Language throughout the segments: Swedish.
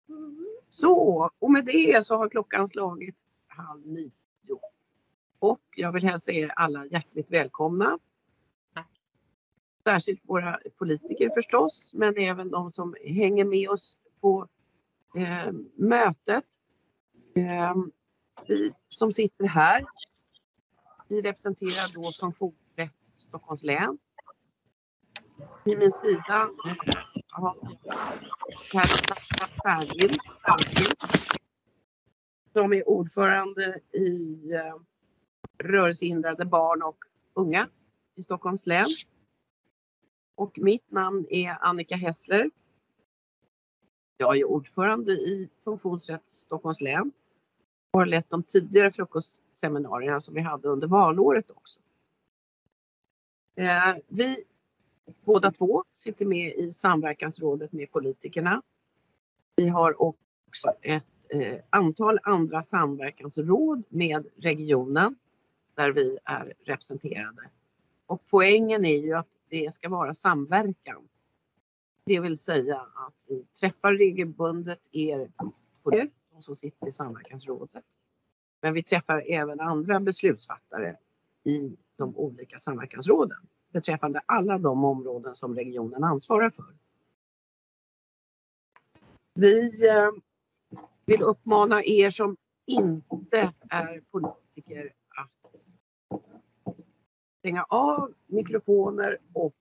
Så, och med det så har klockan slagit 8:30. Och jag vill hälsa er alla hjärtligt välkomna. Särskilt våra politiker förstås, men även de som hänger med oss på mötet. Vi som sitter här, vi representerar då Funktionsrätt Stockholms län. Vid min sida har Per Särgild som är ordförande i rörelsehindrade barn och unga i Stockholms län. Och mitt namn är Annika Hessler. Jag är ordförande i Funktionsrätt Stockholms län. Och har lett de tidigare frukostseminarierna som vi hade under valåret också. Vi båda två sitter med i samverkansrådet med politikerna. Vi har också ett antal andra samverkansråd med regionen där vi är representerade. Och poängen är ju att det ska vara samverkan. Det vill säga att vi träffar regelbundet de som sitter i samverkansrådet. Men vi träffar även andra beslutsfattare i de olika samverkansråden beträffande alla de områden som regionen ansvarar för. Vi vill uppmana er som inte är politiker att stänga av mikrofoner och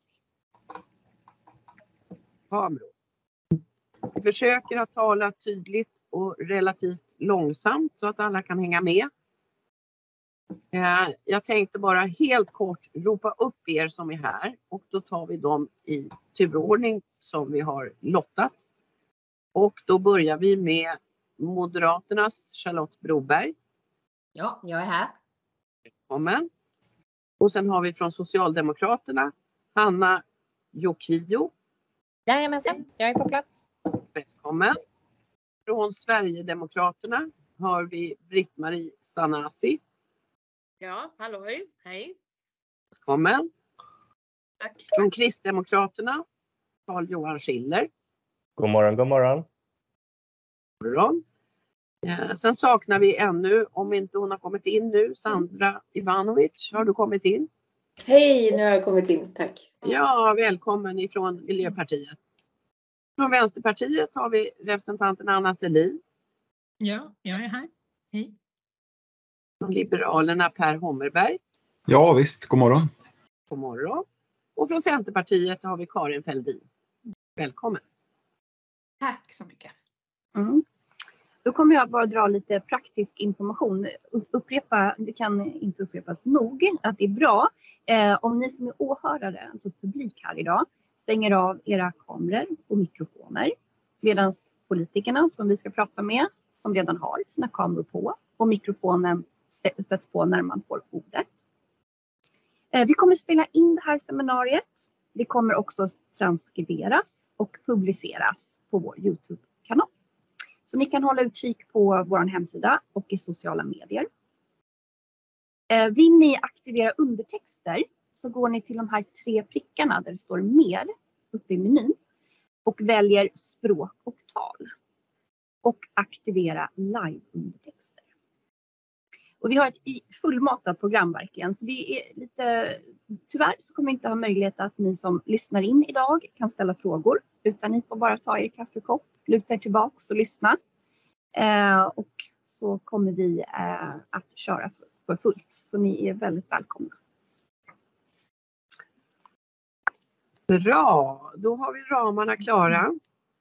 kameror. Vi försöker att tala tydligt och relativt långsamt så att alla kan hänga med. Jag tänkte bara helt kort ropa upp er som är här och då tar vi dem i turordning som vi har lottat. Och då börjar vi med Moderaternas Charlotte Broberg. Ja, jag är här. Välkommen. Och sen har vi från Socialdemokraterna Hanna Jokio. Jajamensan, jag är på plats. Välkommen. Från Sverigedemokraterna har vi Britt-Marie Sanasi. Ja, halloj, hej. Välkommen. Tack. Från Kristdemokraterna Carl-Johan Schiller. God morgon, god morgon. God morgon. Sen saknar vi ännu, om inte hon har kommit in nu, Sandra Ivanovic. Har du kommit in? Hej, nu har jag kommit in, tack. Ja, välkommen ifrån Miljöpartiet. Från Vänsterpartiet har vi representanten Anna Selin. Ja, jag är här. Hej. Från Liberalerna Per Hommerberg. Ja visst, god morgon. God morgon. Och från Centerpartiet har vi Karin Fälldin. Välkommen. Tack så mycket. Då kommer jag bara dra lite praktisk information. Det kan inte upprepas nog att det är bra om ni som är åhörare, alltså publik här idag, stänger av era kameror och mikrofoner. Medan politikerna som vi ska prata med, som redan har sina kameror på och mikrofonen sätts på när man får ordet. Vi kommer spela in det här seminariet. Det kommer också transkriberas och publiceras på vår YouTube-kanal. Så ni kan hålla utkik på vår hemsida och i sociala medier. Vill ni aktivera undertexter så går ni till de här 3 prickarna där det står mer uppe i menyn och väljer språk och tal. Och aktivera live-undertexter. Och vi har ett fullmatat program verkligen. Så vi är tyvärr så kommer vi inte ha möjlighet att ni som lyssnar in idag kan ställa frågor. Utan ni får bara ta er kaffekopp, luta er tillbaks och lyssna. Och så kommer vi att köra för fullt. Så ni är väldigt välkomna. Bra, då har vi ramarna klara.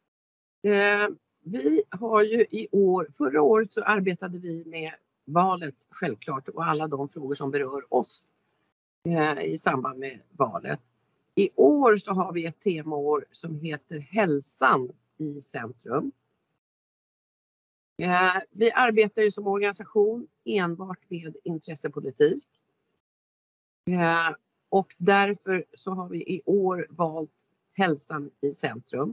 Vi har ju förra året så arbetade vi med valet självklart och alla de frågor som berör oss i samband med valet. I år så har vi ett temaår som heter Hälsan i centrum. Vi arbetar ju som organisation enbart med intressepolitik. Och därför så har vi i år valt Hälsan i centrum.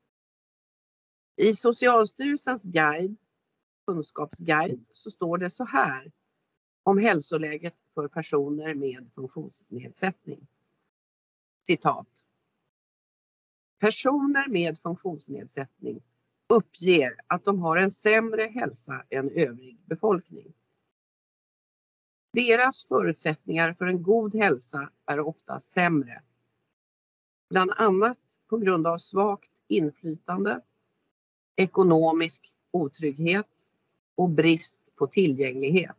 I Socialstyrelsens kunskapsguide så står det så här om hälsoläget för personer med funktionsnedsättning. Citat. Personer med funktionsnedsättning uppger att de har en sämre hälsa än övrig befolkning. Deras förutsättningar för en god hälsa är ofta sämre. Bland annat på grund av svagt inflytande, ekonomisk otrygghet och brist på tillgänglighet.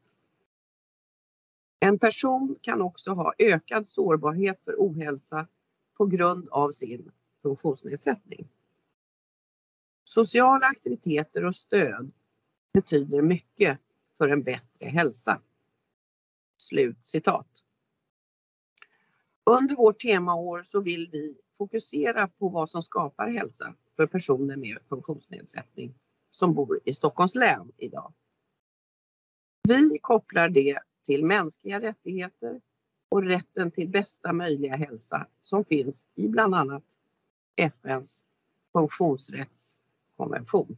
En person kan också ha ökad sårbarhet för ohälsa på grund av sin funktionsnedsättning. Sociala aktiviteter och stöd betyder mycket för en bättre hälsa. Slut citat. Under vårt temaår så vill vi fokusera på vad som skapar hälsa för personer med funktionsnedsättning som bor i Stockholms län idag. Vi kopplar det till mänskliga rättigheter och rätten till bästa möjliga hälsa som finns i bland annat FN:s funktionsrättskonvention.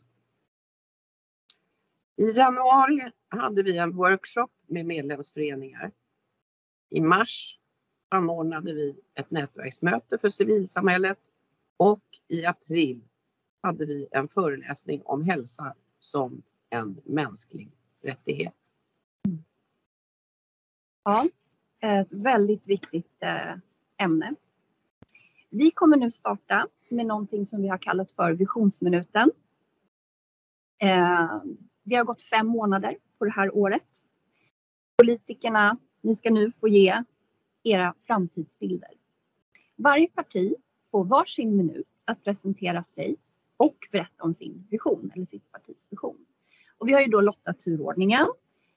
I januari hade vi en workshop med medlemsföreningar. I mars anordnade vi ett nätverksmöte för civilsamhället och i april hade vi en föreläsning om hälsa som en mänsklig rättighet. Ja, ett väldigt viktigt ämne. Vi kommer nu starta med någonting som vi har kallat för visionsminuten. Det har gått 5 månader på det här året. Politikerna, ni ska nu få ge era framtidsbilder. Varje parti får varsin minut att presentera sig och berätta om sin vision eller sitt partis vision. Och vi har ju då lottat turordningen.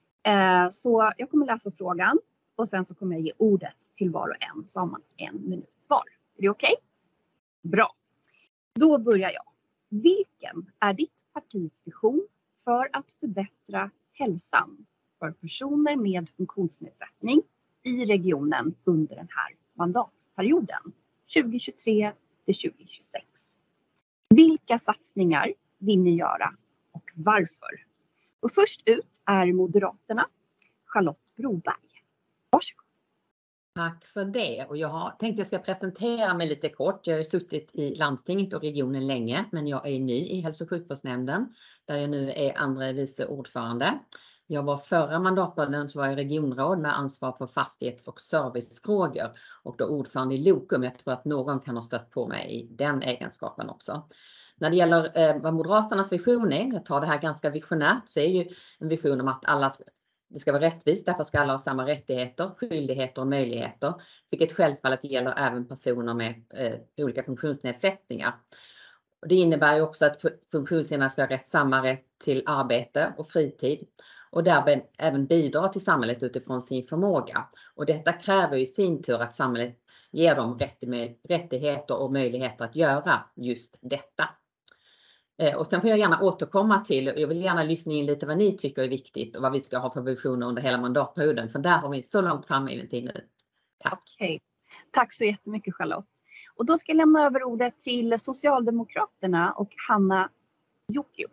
Så jag kommer läsa frågan och sen så kommer jag ge ordet till var och en, så har man 1 minut var. Är det okej? Bra. Då börjar jag. Vilken är ditt partis vision för att förbättra hälsan för personer med funktionsnedsättning i regionen under den här mandatperioden 2023 till 2026? Vilka satsningar vill ni göra och varför? Och först ut är Moderaterna, Charlotte Broberg. Varsågod. Tack för det. Och jag tänkte jag ska presentera mig lite kort. Jag har suttit i landstinget och regionen länge, men jag är ny i hälso- och sjukvårdsnämnden där jag nu är andra vice ordförande. Jag var förra mandatperioden så var jag regionråd med ansvar för fastighets- och servicefrågor och då ordförande i Lokum. Jag tror att någon kan ha stött på mig i den egenskapen också. När det gäller vad Moderaternas vision är, jag tar det här ganska visionärt, så är ju en vision om att det ska vara rättvist, därför ska alla ha samma rättigheter, skyldigheter och möjligheter, vilket självfallet gäller även personer med olika funktionsnedsättningar. Och det innebär ju också att funktionshindrade ska ha samma rätt till arbete och fritid och därmed även bidra till samhället utifrån sin förmåga. Och detta kräver i sin tur att samhället ger dem rättigheter och möjligheter att göra just detta. Och sen får jag gärna återkomma till, jag vill gärna lyssna in lite vad ni tycker är viktigt och vad vi ska ha för visioner under hela mandatperioden. För där har vi så långt fram i tid nu. Tack. Okej. Tack så jättemycket Charlotte. Och då ska jag lämna över ordet till Socialdemokraterna och Hanna Jokio.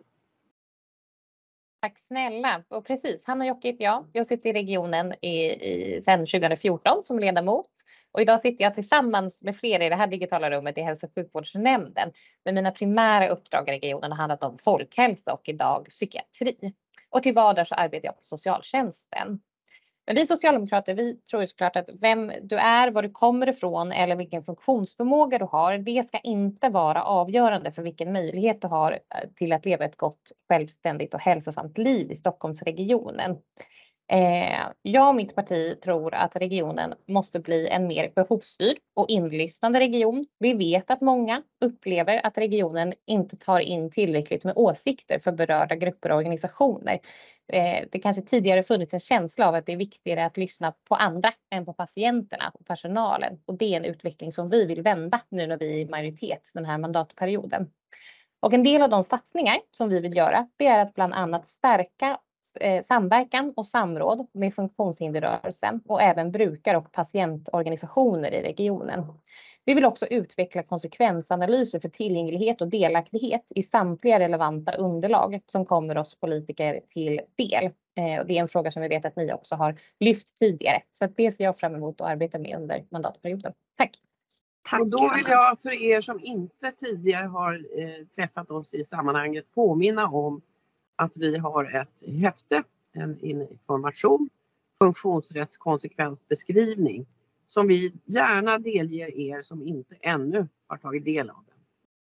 Tack snälla. Och precis, Hanna Jocke heter jag. Jag sitter i regionen sedan 2014 som ledamot. Och idag sitter jag tillsammans med flera i det här digitala rummet i hälso- och sjukvårdsnämnden. Men mina primära uppdrag i regionen har handlat om folkhälsa och idag psykiatri. Och till vardags så arbetar jag på socialtjänsten. Men vi socialdemokrater, vi tror ju såklart att vem du är, var du kommer ifrån eller vilken funktionsförmåga du har, det ska inte vara avgörande för vilken möjlighet du har till att leva ett gott, självständigt och hälsosamt liv i Stockholmsregionen. Jag och mitt parti tror att regionen måste bli en mer behovsstyrd och inlyssnande region. Vi vet att många upplever att regionen inte tar in tillräckligt med åsikter för berörda grupper och organisationer. Det kanske tidigare funnits en känsla av att det är viktigare att lyssna på andra än på patienterna och personalen. Och det är en utveckling som vi vill vända nu när vi är i majoritet den här mandatperioden. Och en del av de satsningar som vi vill göra, det är att bland annat stärka samverkan och samråd med funktionshinderrörelsen och även brukar- och patientorganisationer i regionen. Vi vill också utveckla konsekvensanalyser för tillgänglighet och delaktighet i samtliga relevanta underlag som kommer oss politiker till del. Och det är en fråga som vi vet att ni också har lyft tidigare. Så att det ser jag fram emot att arbeta med under mandatperioden. Tack! Tack. Och då vill jag för er som inte tidigare har träffat oss i sammanhanget påminna om att vi har ett häfte, en information, funktionsrättskonsekvensbeskrivning, som vi gärna delger er som inte ännu har tagit del av den.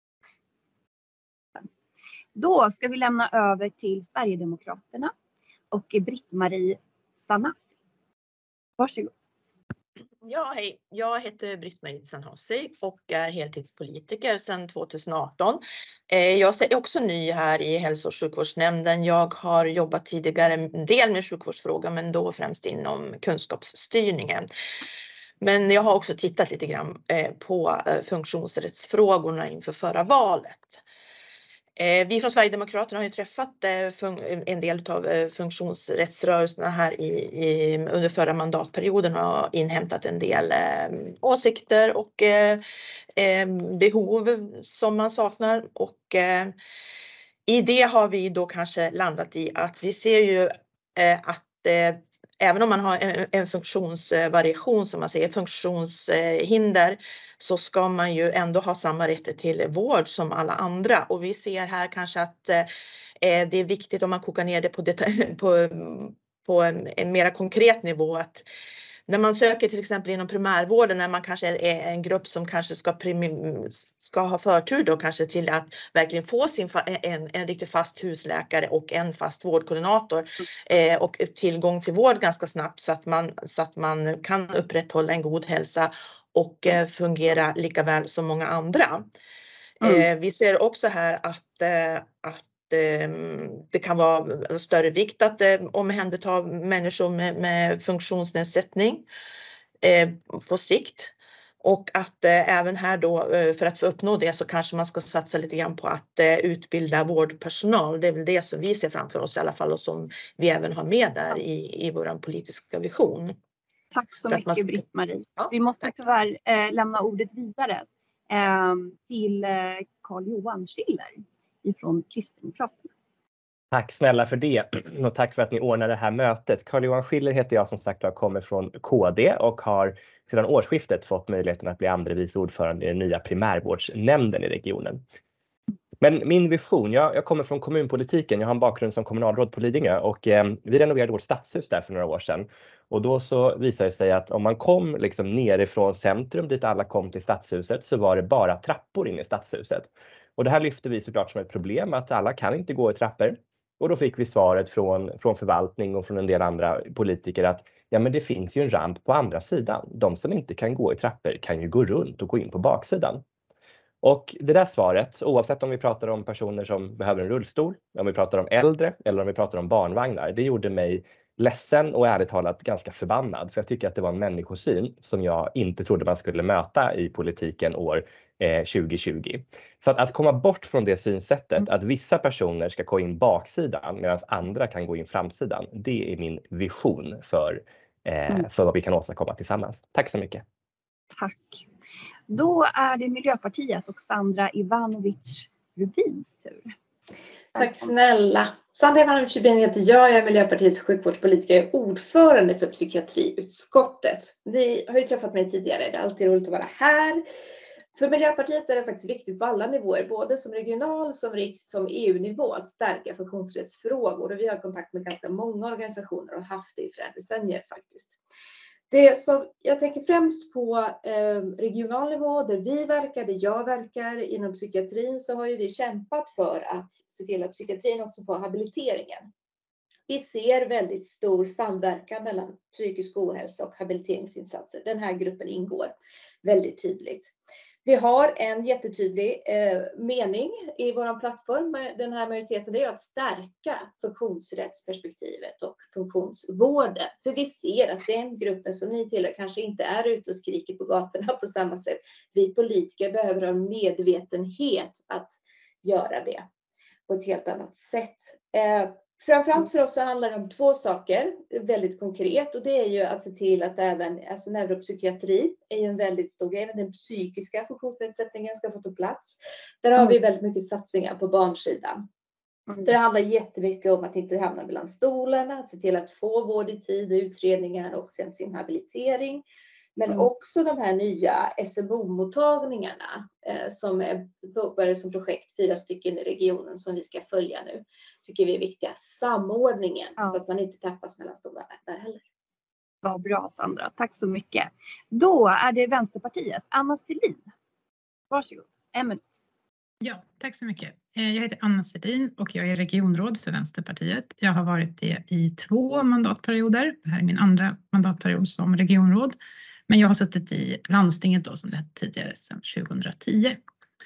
Då ska vi lämna över till Sverigedemokraterna och Britt-Marie Sanasi. Varsågod. Ja, hej. Jag heter Britt-Marie Sanasi och är heltidspolitiker sedan 2018. Jag är också ny här i hälso- och sjukvårdsnämnden. Jag har jobbat tidigare en del med sjukvårdsfrågor, men då främst inom kunskapsstyrningen. Men jag har också tittat lite grann på funktionsrättsfrågorna inför förra valet. Vi från Sverigedemokraterna har ju träffat en del av funktionsrättsrörelserna här under förra mandatperioden och har inhämtat en del åsikter och behov som man saknar. Och i det har vi då kanske landat i att vi ser ju att även om man har en funktionsvariation, som man säger, funktionshinder, så ska man ju ändå ha samma rätt till vård som alla andra. Och vi ser här kanske att det är viktigt, om man kokar ner det på en mera konkret nivå, att när man söker till exempel inom primärvården, när man kanske är en grupp som kanske ska ha förtur då kanske till att verkligen få en riktigt fast husläkare och en fast vårdkoordinator och tillgång till vård ganska snabbt, så att man kan upprätthålla en god hälsa och fungera lika väl som många andra. Vi ser också här att det kan vara större vikt att omhänderta människor med funktionsnedsättning på sikt. Och att även här då, för att få uppnå det, så kanske man ska satsa lite grann på att utbilda vårdpersonal. Det är väl det som vi ser framför oss i alla fall, och som vi även har med där i vår politiska vision. Tack så mycket Britt-Marie. Ja, vi måste tyvärr lämna ordet vidare till Carl-Johan Schiller ifrån Kristdemokraterna. Tack snälla för det, och tack för att ni ordnar det här mötet. Carl-Johan Schiller heter jag, som sagt, jag kommer från KD och har sedan årsskiftet fått möjligheten att bli andre vice ordförande i den nya primärvårdsnämnden i regionen. Men min vision, jag kommer från kommunpolitiken, jag har en bakgrund som kommunalråd på Lidingö, och vi renoverade vårt stadshus där för några år sedan. Och då så visade det sig att om man kom liksom nerifrån centrum dit alla kom till stadshuset, så var det bara trappor in i stadshuset. Och det här lyfte vi såklart som ett problem, att alla kan inte gå i trappor. Och då fick vi svaret från förvaltning och från en del andra politiker att ja, men det finns ju en ramp på andra sidan. De som inte kan gå i trappor kan ju gå runt och gå in på baksidan. Och det där svaret, oavsett om vi pratar om personer som behöver en rullstol, om vi pratar om äldre eller om vi pratar om barnvagnar, det gjorde mig ledsen och ärligt talat ganska förbannad. För jag tycker att det var en människosyn som jag inte trodde man skulle möta i politiken år 2020. Så att komma bort från det synsättet att vissa personer ska gå in baksidan medan andra kan gå in framsidan. Det är min vision för vad vi kan åstadkomma tillsammans. Tack så mycket. Tack. Då är det Miljöpartiet och Sandra Ivanovic Rubins tur. Tack snälla. Sandra Ivanovic Rubin heter jag är Miljöpartiets sjukvårdspolitiker. Jag är ordförande för psykiatriutskottet. Ni har ju träffat mig tidigare. Det är alltid roligt att vara här. För Miljöpartiet är det faktiskt viktigt på alla nivåer, både som regional, som riks, som EU-nivå, att stärka funktionsrättsfrågor. Och vi har kontakt med ganska många organisationer och haft det i flera decennier faktiskt. Det som jag tänker främst på regional nivå, där vi verkar, där jag verkar inom psykiatrin, så har ju vi kämpat för att se till att psykiatrin också får habiliteringen. Vi ser väldigt stor samverkan mellan psykisk ohälsa och habiliteringsinsatser. Den här gruppen ingår väldigt tydligt. Vi har en jättetydlig mening i vår plattform, den här majoriteten, det är att stärka funktionsrättsperspektivet och funktionsvården. För vi ser att den gruppen som ni tillhör kanske inte är ute och skriker på gatorna på samma sätt. Vi politiker behöver ha medvetenhet att göra det på ett helt annat sätt. Framförallt för oss så handlar det om två saker väldigt konkret, och det är ju att se till att även neuropsykiatri är ju en väldigt stor grej, den psykiska funktionsnedsättningen ska få ta plats. Där har vi väldigt mycket satsningar på barnsidan. Det handlar jättemycket om att inte hamna mellan stolarna, att se till att få vård i tid, utredningar och sen sin habilitering. Men också de här nya SMO-mottagningarna som började som projekt, 4 stycken i regionen som vi ska följa nu. Tycker vi är viktiga. Samordningen så att man inte tappas mellan stolarna där heller. Vad bra Sandra, tack så mycket. Då är det Vänsterpartiet. Anna Stelin, varsågod, 1 minut. Ja, tack så mycket. Jag heter Anna Stelin och jag är regionråd för Vänsterpartiet. Jag har varit det i 2 mandatperioder. Det här är min andra mandatperiod som regionråd. Men jag har suttit i landstinget då, som det hette tidigare, sedan 2010.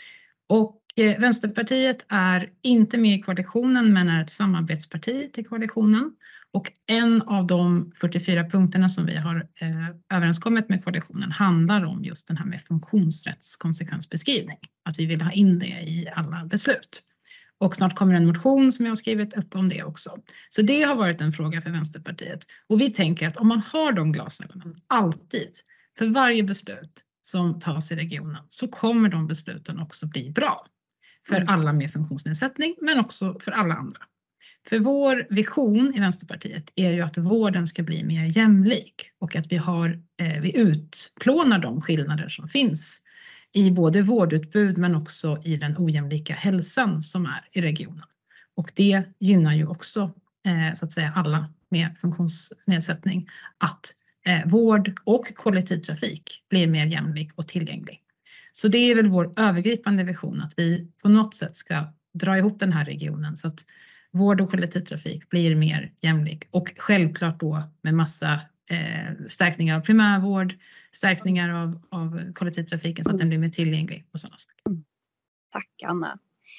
Och Vänsterpartiet är inte med i koalitionen men är ett samarbetsparti till koalitionen. Och en av de 44 punkterna som vi har överenskommit med koalitionen handlar om just den här med funktionsrättskonsekvensbeskrivning. Att vi vill ha in det i alla beslut. Och snart kommer en motion som jag har skrivit upp om det också. Så det har varit en fråga för Vänsterpartiet. Och vi tänker att om man har de glasögonen alltid, för varje beslut som tas i regionen, så kommer de besluten också bli bra. För alla med funktionsnedsättning men också för alla andra. För vår vision i Vänsterpartiet är ju att vården ska bli mer jämlik och att vi utplånar de skillnader som finns i både vårdutbud men också i den ojämlika hälsan som är i regionen. Och det gynnar ju också så att säga alla med funktionsnedsättning att vård och kollektivtrafik blir mer jämlik och tillgänglig. Så det är väl vår övergripande vision att vi på något sätt ska dra ihop den här regionen så att vård och kollektivtrafik blir mer jämlik. Och självklart då med massa stärkningar av primärvård, stärkningar av kollektivtrafiken så att den blir mer tillgänglig och sådana saker. Tack Anna.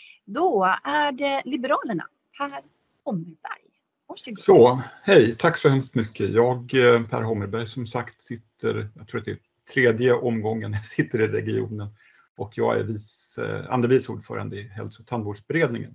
Då är det Liberalerna, Per Hommerberg. Varsågod. Så, hej, tack så hemskt mycket. Jag, Per Hommerberg, som sagt sitter, jag tror att det är 3:e omgången jag sitter i regionen. Och jag är andre vice ordförande i hälso- och tandvårdsberedningen.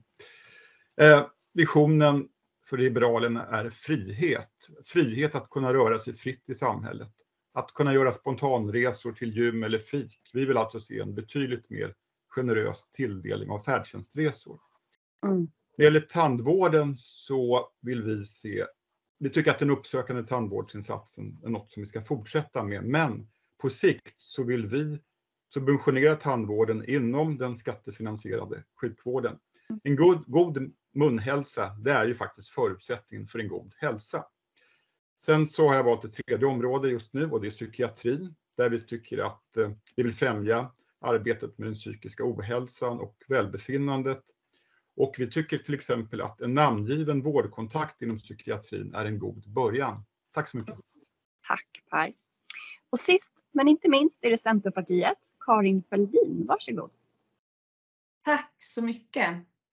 Visionen för Liberalerna är frihet. Frihet att kunna röra sig fritt i samhället. Att kunna göra spontanresor till gym eller fik. Vi vill alltså se en betydligt mer generös tilldelning av färdtjänstresor. När det gäller tandvården så vill vi tycker att den uppsökande tandvårdsinsatsen är något som vi ska fortsätta med. Men på sikt så vill vi subventionera tandvården inom den skattefinansierade sjukvården. En god munhälsa, det är ju faktiskt förutsättningen för en god hälsa. Sen så har jag valt ett 3:e område just nu och det är psykiatri. Där vi tycker att vi vill främja arbetet med den psykiska ohälsan och välbefinnandet. Och vi tycker till exempel att en namngiven vårdkontakt inom psykiatrin är en god början. Tack så mycket. Tack Per. Och sist men inte minst är det Centerpartiet. Karin Fälldin, varsågod. Tack så mycket.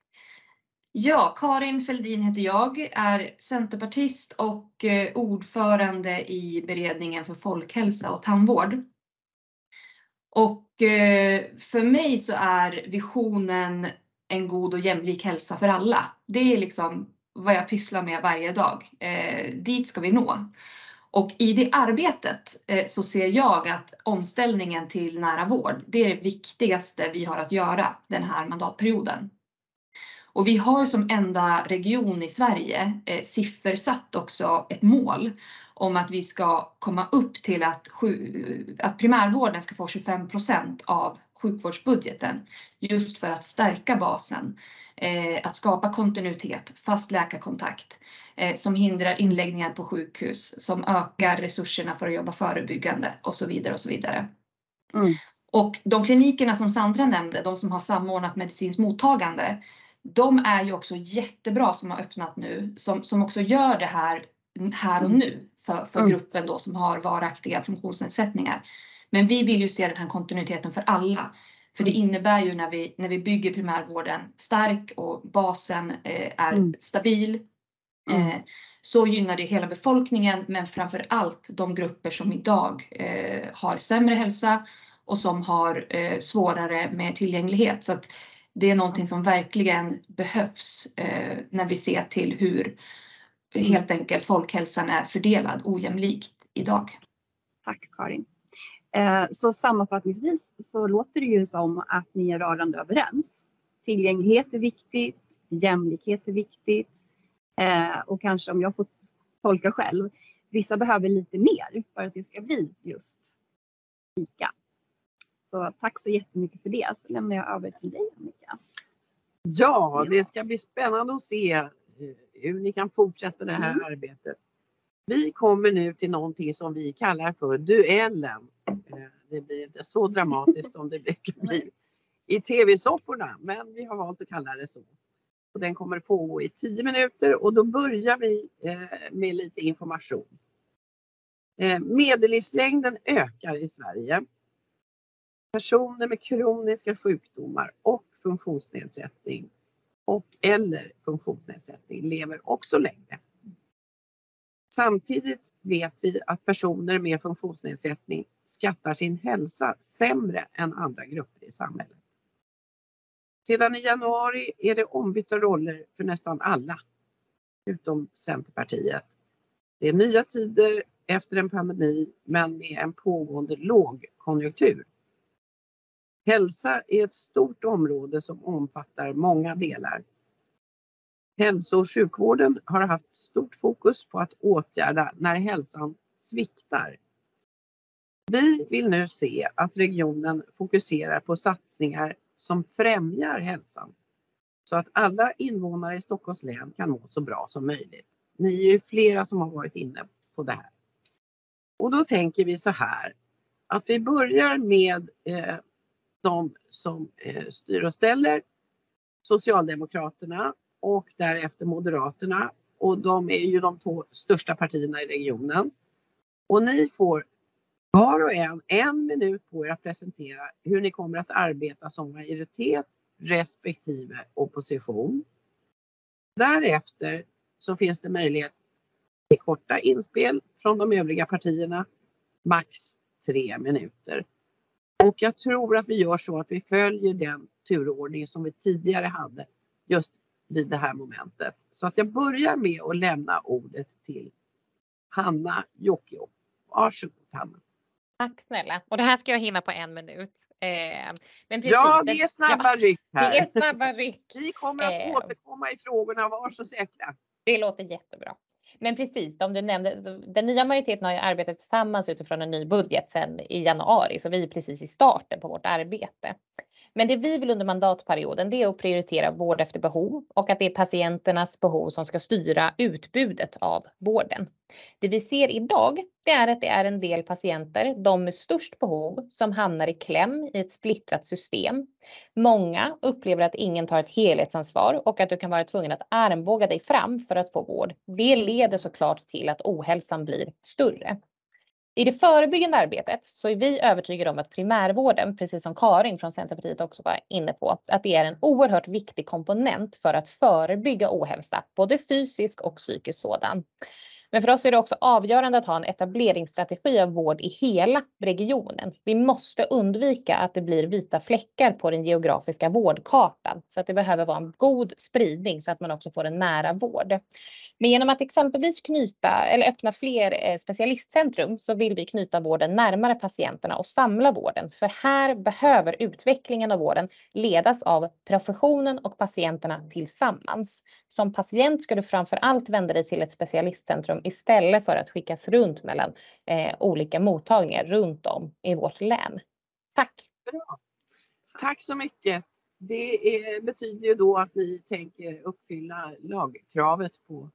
Ja, Karin Fälldin heter jag, är centerpartist och ordförande i beredningen för folkhälsa och tandvård. Och för mig så är visionen en god och jämlik hälsa för alla. Det är liksom vad jag pysslar med varje dag. Dit ska vi nå. Och i det arbetet så ser jag att omställningen till nära vård, det är det viktigaste vi har att göra den här mandatperioden. Och vi har som enda region i Sverige siffersatt också ett mål om att vi ska komma upp till att primärvården ska få 25% av sjukvårdsbudgeten. Just för att stärka basen, att skapa kontinuitet, fast läkarkontakt som hindrar inläggningar på sjukhus, som ökar resurserna för att jobba förebyggande och så vidare och så vidare. Och de klinikerna som Sandra nämnde, de som har samordnat medicinskt mottagande, de är ju också jättebra som har öppnat nu, som också gör det här och nu för gruppen då som har varaktiga funktionsnedsättningar. Men vi vill ju se den här kontinuiteten för alla. För det innebär ju när vi bygger primärvården stark och basen är stabil, så gynnar det hela befolkningen, men framför allt de grupper som idag har sämre hälsa och som har svårare med tillgänglighet. Så att det är någonting som verkligen behövs när vi ser till hur helt enkelt folkhälsan är fördelad ojämlikt idag. Tack Karin. Så sammanfattningsvis så låter det ju som att ni är rörande överens. Tillgänglighet är viktigt, jämlikhet är viktigt och kanske om jag får tolka själv, vissa behöver lite mer för att det ska bli just lika. Så tack så jättemycket för det. Så lämnar jag över till dig, Annika. Ja, det ska bli spännande att se hur ni kan fortsätta det här arbetet. Vi kommer nu till någonting som vi kallar för duellen. Det blir inte så dramatiskt som det brukar bli i tv-sofforna, men vi har valt att kalla det så. Och den kommer pågå i 10 minuter och då börjar vi med lite information. Medellivslängden ökar i Sverige. Personer med kroniska sjukdomar och funktionsnedsättning eller funktionsnedsättning lever också längre. Samtidigt vet vi att personer med funktionsnedsättning skattar sin hälsa sämre än andra grupper i samhället. Sedan i januari är det ombytta roller för nästan alla, utom Centerpartiet. Det är nya tider efter en pandemi, men med en pågående lågkonjunktur. Hälsa är ett stort område som omfattar många delar. Hälso- och sjukvården har haft stort fokus på att åtgärda när hälsan sviktar. Vi vill nu se att regionen fokuserar på satsningar som främjar hälsan så att alla invånare i Stockholms län kan må så bra som möjligt. Ni är ju flera som har varit inne på det här. Och då tänker vi så här att vi börjar med de som styr och ställer, Socialdemokraterna och därefter Moderaterna, och de är ju de 2 största partierna i regionen. Och ni får var och en minut på er att presentera hur ni kommer att arbeta som majoritet respektive opposition. Därefter så finns det möjlighet till korta inspel från de övriga partierna, max 3 minuter. Och jag tror att vi gör så att vi följer den turordning som vi tidigare hade just vid det här momentet. Så att jag börjar med att lämna ordet till Hanna Jokio. Varsågod, Hanna. Tack snälla. Och det här ska jag hinna på 1 minut. Men precis, ja, det är snabba ryck här. Det är snabba ryck. Vi kommer att återkomma i frågorna, var så säkra. Det låter jättebra. Men precis, som du nämnde, den nya majoriteten har ju arbetat tillsammans utifrån en ny budget sedan i januari. Så vi är precis i starten på vårt arbete. Men det vi vill under mandatperioden, det är att prioritera vård efter behov och att det är patienternas behov som ska styra utbudet av vården. Det vi ser idag, det är att det är en del patienter, de med störst behov, som hamnar i kläm i ett splittrat system. Många upplever att ingen tar ett helhetsansvar och att du kan vara tvungen att armbåga dig fram för att få vård. Det leder såklart till att ohälsan blir större. I det förebyggande arbetet så är vi övertygade om att primärvården, precis som Karin från Centerpartiet också var inne på, att det är en oerhört viktig komponent för att förebygga ohälsa, både fysisk och psykisk sådan. Men för oss är det också avgörande att ha en etableringsstrategi av vård i hela regionen. Vi måste undvika att det blir vita fläckar på den geografiska vårdkartan, så att det behöver vara en god spridning så att man också får en nära vård. Men genom att exempelvis öppna fler specialistcentrum så vill vi knyta vården närmare patienterna och samla vården. För här behöver utvecklingen av vården ledas av professionen och patienterna tillsammans. Som patient ska du framför allt vända dig till ett specialistcentrum istället för att skickas runt mellan olika mottagningar runt om i vårt län. Tack! Bra. Tack så mycket. Det betyder ju då att ni tänker uppfylla lagkravet på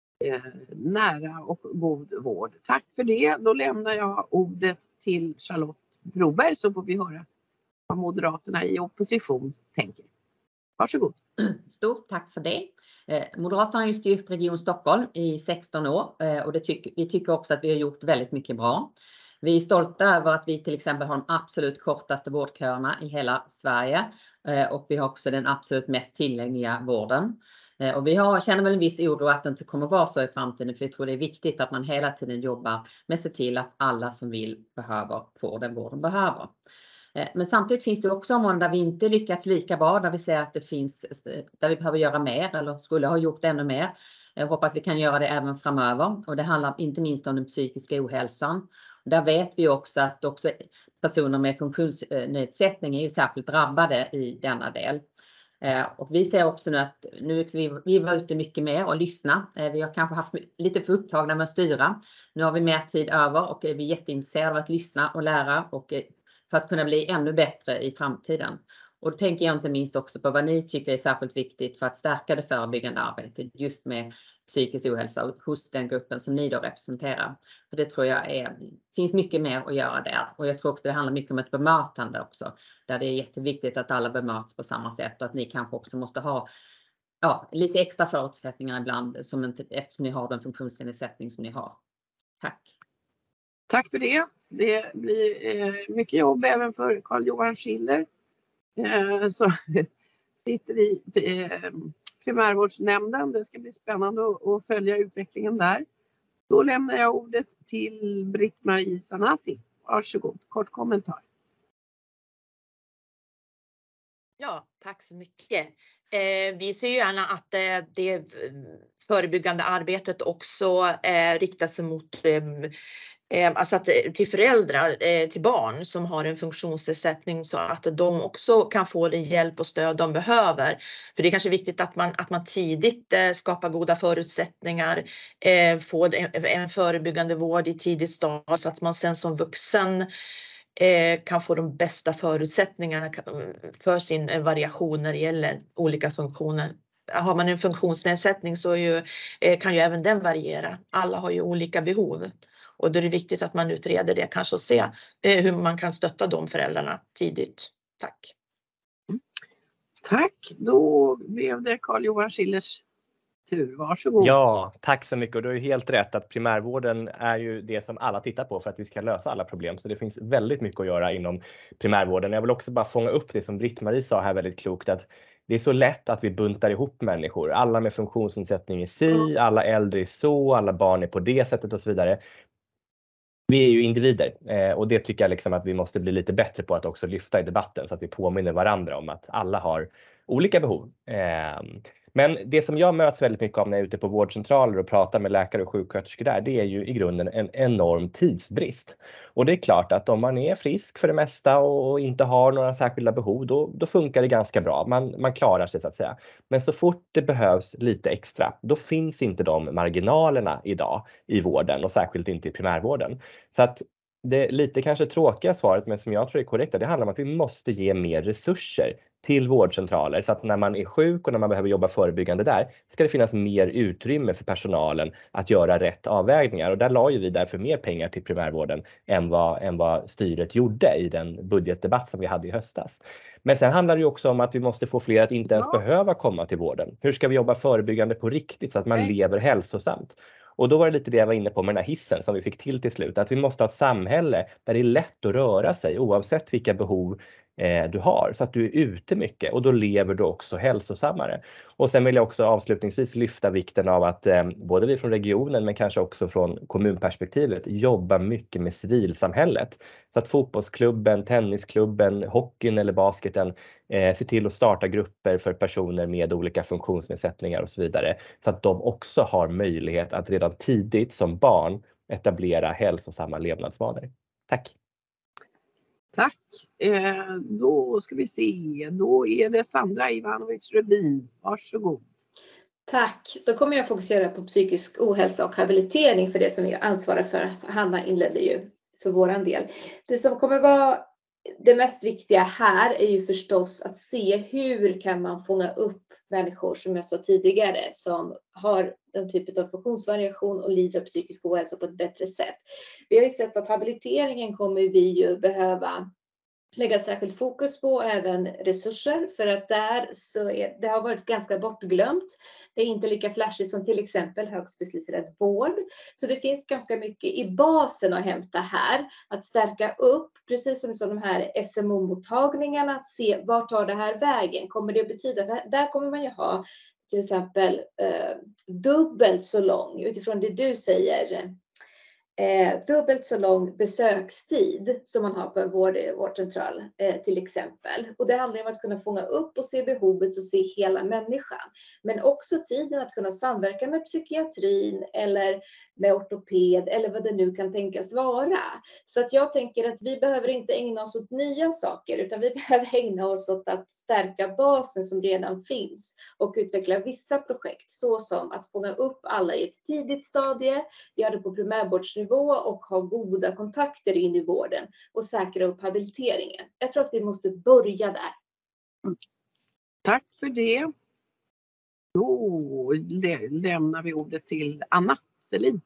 nära och god vård. Tack för det. Då lämnar jag ordet till Charlotte Broberg, så får vi höra vad Moderaterna i opposition tänker. Varsågod. Stort tack för det. Moderaterna har ju styrt Region Stockholm i 16 år och vi tycker också att vi har gjort väldigt mycket bra. Vi är stolta över att vi till exempel har de absolut kortaste vårdköerna i hela Sverige och vi har också den absolut mest tillgängliga vården. Och vi känner väl en viss oro att det inte kommer vara så i framtiden, för vi tror det är viktigt att man hela tiden jobbar med att se till att alla som vill behöver få den vården behöver. Men samtidigt finns det också områden där vi inte lyckats lika bra, där vi ser att det finns, där vi behöver göra mer eller skulle ha gjort ännu mer. Jag hoppas vi kan göra det även framöver, och det handlar inte minst om den psykiska ohälsan. Där vet vi också att också personer med funktionsnedsättning är ju särskilt drabbade i denna del. Och vi ser också nu att vi var ute mycket mer och lyssna. Vi har kanske haft lite för upptagna med att styra. Nu har vi mer tid över och vi är jätteintresserade av att lyssna och lära och för att kunna bli ännu bättre i framtiden. Och då tänker jag inte minst också på vad ni tycker är särskilt viktigt för att stärka det förebyggande arbetet just med psykisk ohälsa hos den gruppen som ni då representerar. För det tror jag finns mycket mer att göra där. Och jag tror också det handlar mycket om ett bemötande också. Där det är jätteviktigt att alla bemöts på samma sätt och att ni kanske också måste ha lite extra förutsättningar ibland eftersom ni har den funktionsnedsättning som ni har. Tack. Tack för det. Det blir mycket jobb även för Carl-Johan Schiller. Så sitter i primärvårdsnämnden. Det ska bli spännande att följa utvecklingen där. Då lämnar jag ordet till Britt-Marie Sanasi. Varsågod, kort kommentar. Ja, tack så mycket. Vi ser ju gärna att det förebyggande arbetet också riktar sig mot alltså till föräldrar, till barn som har en funktionsnedsättning så att de också kan få den hjälp och stöd de behöver. För det är kanske viktigt att man tidigt skapar goda förutsättningar, får en förebyggande vård i tidigt stadium så att man sen som vuxen kan få de bästa förutsättningarna för sin variation när det gäller olika funktioner. Har man en funktionsnedsättning så kan ju även den variera. Alla har ju olika behov. Och då är det viktigt att man utreder det kanske och se hur man kan stötta de föräldrarna tidigt. Tack. Tack. Då blev det Carl-Johan Schillers tur. Varsågod. Ja, tack så mycket. Och du har ju helt rätt att primärvården är ju det som alla tittar på för att vi ska lösa alla problem. Så det finns väldigt mycket att göra inom primärvården. Jag vill också bara fånga upp det som Britt-Marie sa här väldigt klokt, att det är så lätt att vi buntar ihop människor. Alla med funktionsnedsättning i sig, alla äldre är så, alla barn är på det sättet och så vidare. Vi är ju individer och det tycker jag liksom att vi måste bli lite bättre på att också lyfta i debatten så att vi påminner varandra om att alla har olika behov. Men det som jag möts väldigt mycket av när jag är ute på vårdcentraler och pratar med läkare och sjuksköterskor där, det är ju i grunden en enorm tidsbrist. Och det är klart att om man är frisk för det mesta och inte har några särskilda behov, då funkar det ganska bra. Man klarar sig så att säga. Men så fort det behövs lite extra, då finns inte de marginalerna idag i vården och särskilt inte i primärvården. Så att det lite kanske tråkiga svaret, men som jag tror är korrekta, det handlar om att vi måste ge mer resurser till vårdcentraler så att när man är sjuk och när man behöver jobba förebyggande där ska det finnas mer utrymme för personalen att göra rätt avvägningar. Och där la ju vi därför mer pengar till primärvården än vad styret gjorde i den budgetdebatt som vi hade i höstas. Men sen handlar det ju också om att vi måste få fler att inte ens behöva komma till vården. Hur ska vi jobba förebyggande på riktigt så att man lever hälsosamt? Och då var det lite det jag var inne på med den här hissen som vi fick till slut. Att vi måste ha ett samhälle där det är lätt att röra sig oavsett vilka behov du har. Så att du är ute mycket och då lever du också hälsosammare. Och sen vill jag också avslutningsvis lyfta vikten av att både vi från regionen men kanske också från kommunperspektivet jobbar mycket med civilsamhället. Så att fotbollsklubben, tennisklubben, hockeyn eller basketen ser till att starta grupper för personer med olika funktionsnedsättningar och så vidare. Så att de också har möjlighet att redan tidigt som barn etablera hälsosamma levnadsvanor. Tack! Tack. Då ska vi se. Då är det Sandra Ivanovic Rubin. Varsågod. Tack. Då kommer jag fokusera på psykisk ohälsa och habilitering för det som vi ansvarar för. Hanna inledde ju för våran del. Det som kommer vara det mest viktiga här är ju förstås att se hur kan man fånga upp människor som jag sa tidigare som har den typen av funktionsvariation och lider av psykisk ohälsa på ett bättre sätt. Vi har ju sett att habiliteringen kommer vi ju behöva lägga särskilt fokus på, även resurser, för att där så det har varit ganska bortglömt. Det är inte lika flashigt som till exempel högspecialiserad vård. Så det finns ganska mycket i basen att hämta här. Att stärka upp, precis som de här SMO-mottagningarna, att se vart tar det här vägen. Kommer det att betyda, för där kommer man ju ha till exempel dubbelt så lång, utifrån det du säger, dubbelt så lång besökstid som man har på en vårdcentral till exempel. Och det handlar om att kunna fånga upp och se behovet och se hela människan. Men också tiden att kunna samverka med psykiatrin eller med ortoped eller vad det nu kan tänkas vara. Så att jag tänker att vi behöver inte ägna oss åt nya saker utan vi behöver ägna oss åt att stärka basen som redan finns och utveckla vissa projekt såsom att fånga upp alla i ett tidigt stadie. Vi har det på primärvårdsnivå vårdnivå och ha goda kontakter in i vården och säkra upp habiliteringen. Jag tror att vi måste börja där. Tack för det. Då lämnar vi ordet till Anna Selin.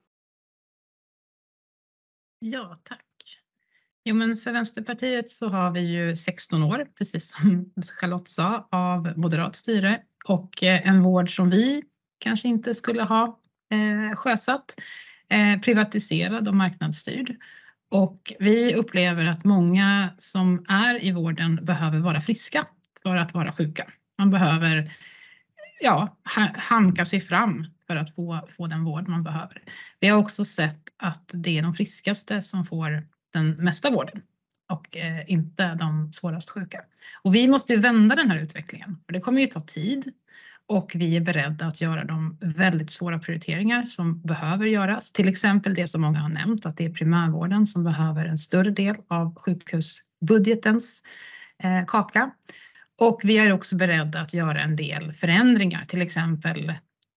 Ja, tack. Jo, men för Vänsterpartiet så har vi ju 16 år, precis som Charlotte sa, av moderat styre och en vård som vi kanske inte skulle ha sjösatt, privatiserad och marknadsstyrd. Och vi upplever att många som är i vården behöver vara friska för att vara sjuka. Man behöver hanka sig fram för att få den vård man behöver. Vi har också sett att det är de friskaste som får den mesta vården och inte de svårast sjuka. Och vi måste ju vända den här utvecklingen, för det kommer ju ta tid och vi är beredda att göra de väldigt svåra prioriteringar som behöver göras. Till exempel det som många har nämnt, att det är primärvården som behöver en större del av sjukhusbudgetens kaka. Och vi är också beredda att göra en del förändringar, till exempel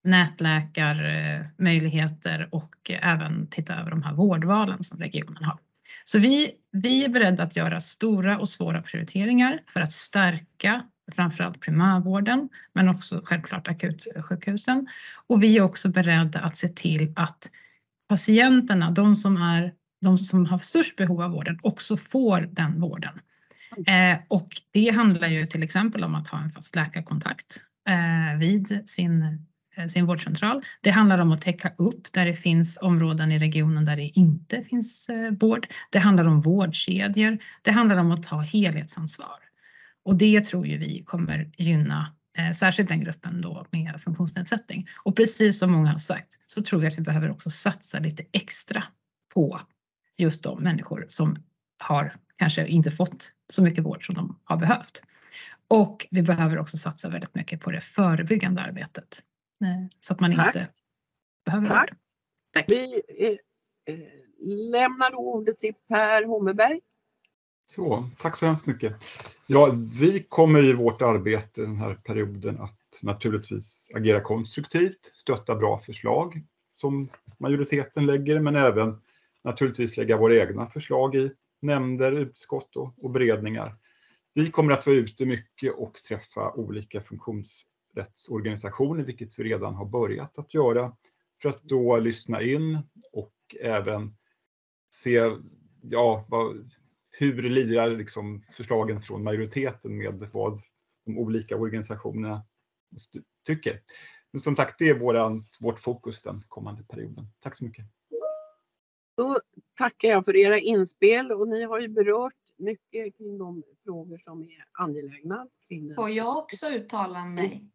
nätläkarmöjligheter och även titta över de här vårdvalen som regionen har. Så vi är beredda att göra stora och svåra prioriteringar för att stärka framförallt primärvården, men också självklart akutsjukhusen. Och vi är också beredda att se till att patienterna, de som har störst behov av vården, också får den vården. Och det handlar ju till exempel om att ha en fast läkarkontakt vid sin vårdcentral. Det handlar om att täcka upp där det finns områden i regionen där det inte finns vård. Det handlar om vårdkedjor. Det handlar om att ta helhetsansvar. Och det tror ju vi kommer gynna särskilt den gruppen då med funktionsnedsättning. Och precis som många har sagt så tror vi att vi behöver också satsa lite extra på just de människor som har kanske inte fått så mycket vård som de har behövt. Och vi behöver också satsa väldigt mycket på det förebyggande arbetet. Så att man inte behöver vård. Tack. Vi lämnar ordet till Per Hommerberg. Så, tack så hemskt mycket. Ja, vi kommer i vårt arbete den här perioden att naturligtvis agera konstruktivt, stötta bra förslag som majoriteten lägger, men även naturligtvis lägga våra egna förslag i nämnder, utskott och beredningar. Vi kommer att vara ute mycket och träffa olika funktionsrättsorganisationer, vilket vi redan har börjat att göra, för att då lyssna in och även se hur lirar liksom förslagen från majoriteten med vad de olika organisationerna tycker. Men som sagt, det är vårt fokus den kommande perioden. Tack så mycket. Då tackar jag för era inspel och ni har ju berört mycket kring de frågor som är angelägna. Får jag också uttala mig?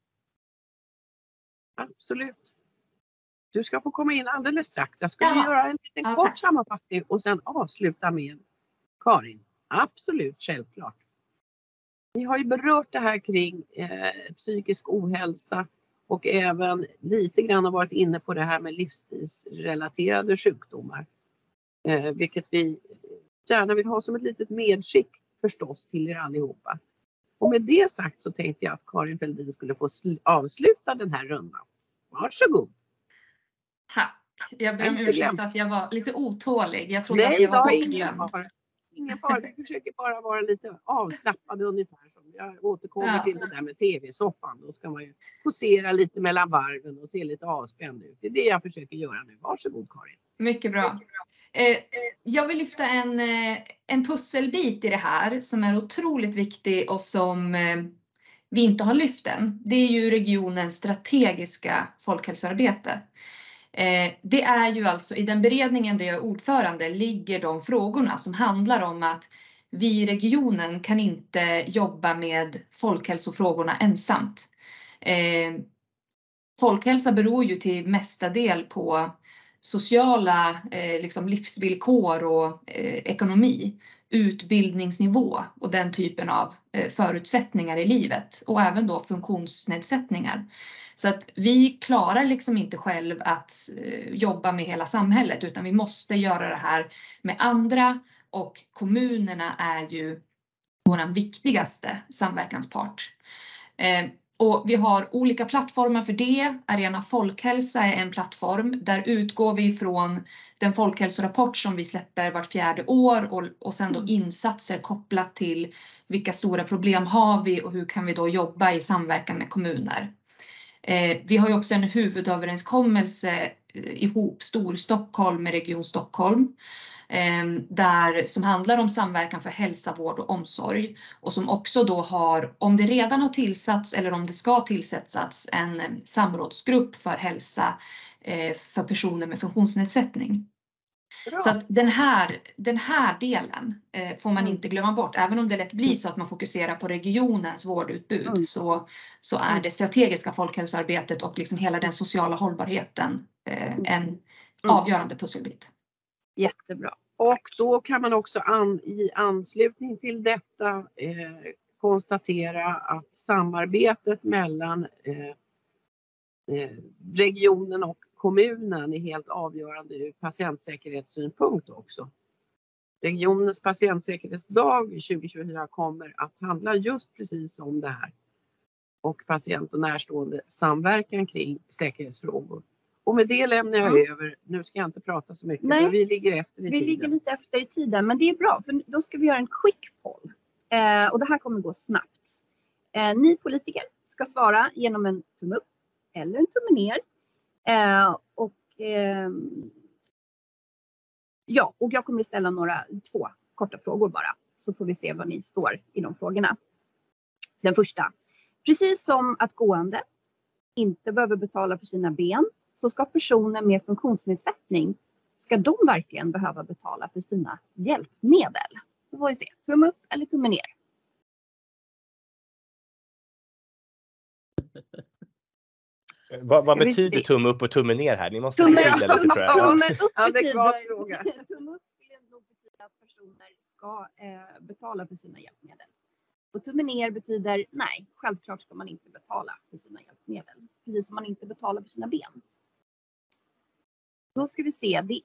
Absolut. Du ska få komma in alldeles strax. Jag skulle göra en liten kort sammanfattning och sen avsluta med Karin. Absolut, självklart. Vi har ju berört det här kring psykisk ohälsa och även lite grann har varit inne på det här med livsstilsrelaterade sjukdomar. Vilket vi gärna vill ha som ett litet medskick förstås till er allihopa. Och med det sagt så tänkte jag att Karin Fälldin skulle få avsluta den här rundan. Varsågod. Tack. Jag ber om ursäkt att jag var lite otålig. Jag trodde att jag var bortglömd. Ingen fara. Vi försöker bara vara lite avslappnade ungefär. Som jag återkommer till det där med tv-soffan. Då ska man ju posera lite mellan varven och se lite avspänd ut. Det är det jag försöker göra nu. Varsågod Karin. Mycket bra. Jag vill lyfta en pusselbit i det här som är otroligt viktig och som vi inte har lyft än. Det är ju regionens strategiska folkhälsoarbete. Det är ju alltså i den beredningen där jag är ordförande ligger de frågorna som handlar om att vi i regionen kan inte jobba med folkhälsofrågorna ensamt. Folkhälsa beror ju till mesta del på sociala livsvillkor och ekonomi, utbildningsnivå och den typen av förutsättningar i livet och även då funktionsnedsättningar. Så att vi klarar liksom inte själv att jobba med hela samhället utan vi måste göra det här med andra och kommunerna är ju vår viktigaste samverkanspart. Och vi har olika plattformar för det. Arena Folkhälsa är en plattform. Där utgår vi från den folkhälsorapport som vi släpper vart 4:e år och sen då insatser kopplat till vilka stora problem har vi och hur kan vi då jobba i samverkan med kommuner. Vi har ju också en huvudöverenskommelse ihop Storstockholm med Region Stockholm. Som handlar om samverkan för hälsa, vård och omsorg. Och som också då har, om det redan har tillsatts eller om det ska tillsättas, en samrådsgrupp för hälsa för personer med funktionsnedsättning. Bra. Så att den här delen får man inte glömma bort. Även om det lätt blir så att man fokuserar på regionens vårdutbud så är det strategiska folkhälsoarbetet och liksom hela den sociala hållbarheten en avgörande pusselbit. Jättebra. Och då kan man också i anslutning till detta konstatera att samarbetet mellan regionen och kommunen är helt avgörande ur patientsäkerhetssynpunkt också. Regionens patientsäkerhetsdag 2024 kommer att handla just precis om det här. Och patient och närstående samverkan kring säkerhetsfrågor. Och med det lämnar jag över. Nu ska jag inte prata så mycket. Nej, för vi ligger efter i tiden. Vi ligger lite efter i tiden. Men det är bra. För då ska vi göra en quick poll. Och det här kommer gå snabbt. Ni politiker ska svara genom en tumme upp eller en tumme ner. Och jag kommer att ställa 2 korta frågor bara. Så får vi se var ni står i de frågorna. Den första. Precis som att gående inte behöver betala för sina ben, så ska personer med funktionsnedsättning, ska de verkligen behöva betala för sina hjälpmedel? Då får vi se. Tumme upp eller tumme ner? Vad betyder tumme upp och tumme ner här? Ni måste tumme lite, tror jag. Tumme upp adekvat fråga. Tumme upp skulle nog betyda att personer ska betala för sina hjälpmedel. Och tumme ner betyder nej, självklart ska man inte betala för sina hjälpmedel. Precis som man inte betalar för sina ben. Då ska vi se, det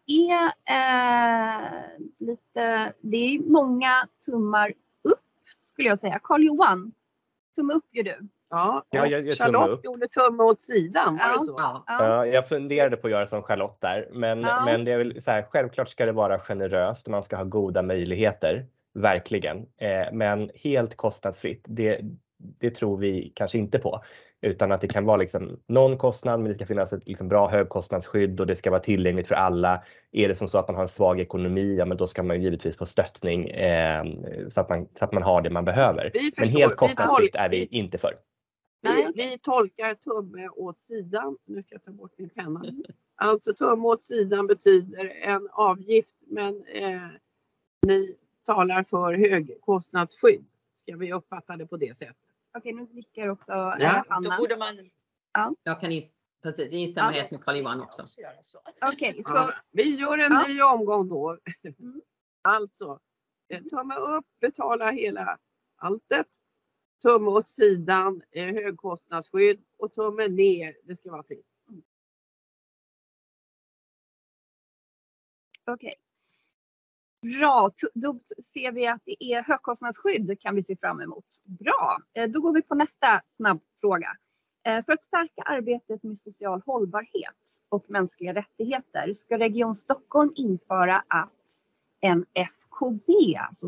är många tummar upp skulle jag säga. Carl-Johan, tumme upp gör du. Ja, jag Charlotte upp. gjorde tumme åt sidan, var det så? Ja, jag funderade på att göra som Charlotte där. Men det är väl så här, självklart ska det vara generöst. Man ska ha goda möjligheter. Verkligen. Men helt kostnadsfritt, det tror vi kanske inte på. Utan att det kan vara liksom någon kostnad, men det ska finnas ett liksom bra högkostnadsskydd och det ska vara tillgängligt för alla. Är det som så att man har en svag ekonomi, ja, men då ska man givetvis få stöttning så att man har det man behöver. Men helt kostnadsfritt är vi inte för. Vi tolkar tumme åt sidan. Nu ska jag ta bort min penna. Alltså tumme åt sidan betyder en avgift, men ni talar för högkostnadsskydd. Ska vi uppfatta det på det sättet? Okej, nu nickar också Anna. Då borde man... Jag kan instämma helt med Carl-Johan också. Okej, så... Vi gör en ny omgång då. Alltså, tumme upp, betala hela alltet. Tumme åt sidan, högkostnadsskydd. Och tumme ner, det ska vara fritt. Okej. Bra, då ser vi att det är högkostnadsskydd kan vi se fram emot. Bra, då går vi på nästa snabb fråga. För att stärka arbetet med social hållbarhet och mänskliga rättigheter ska Region Stockholm införa att en FKB, alltså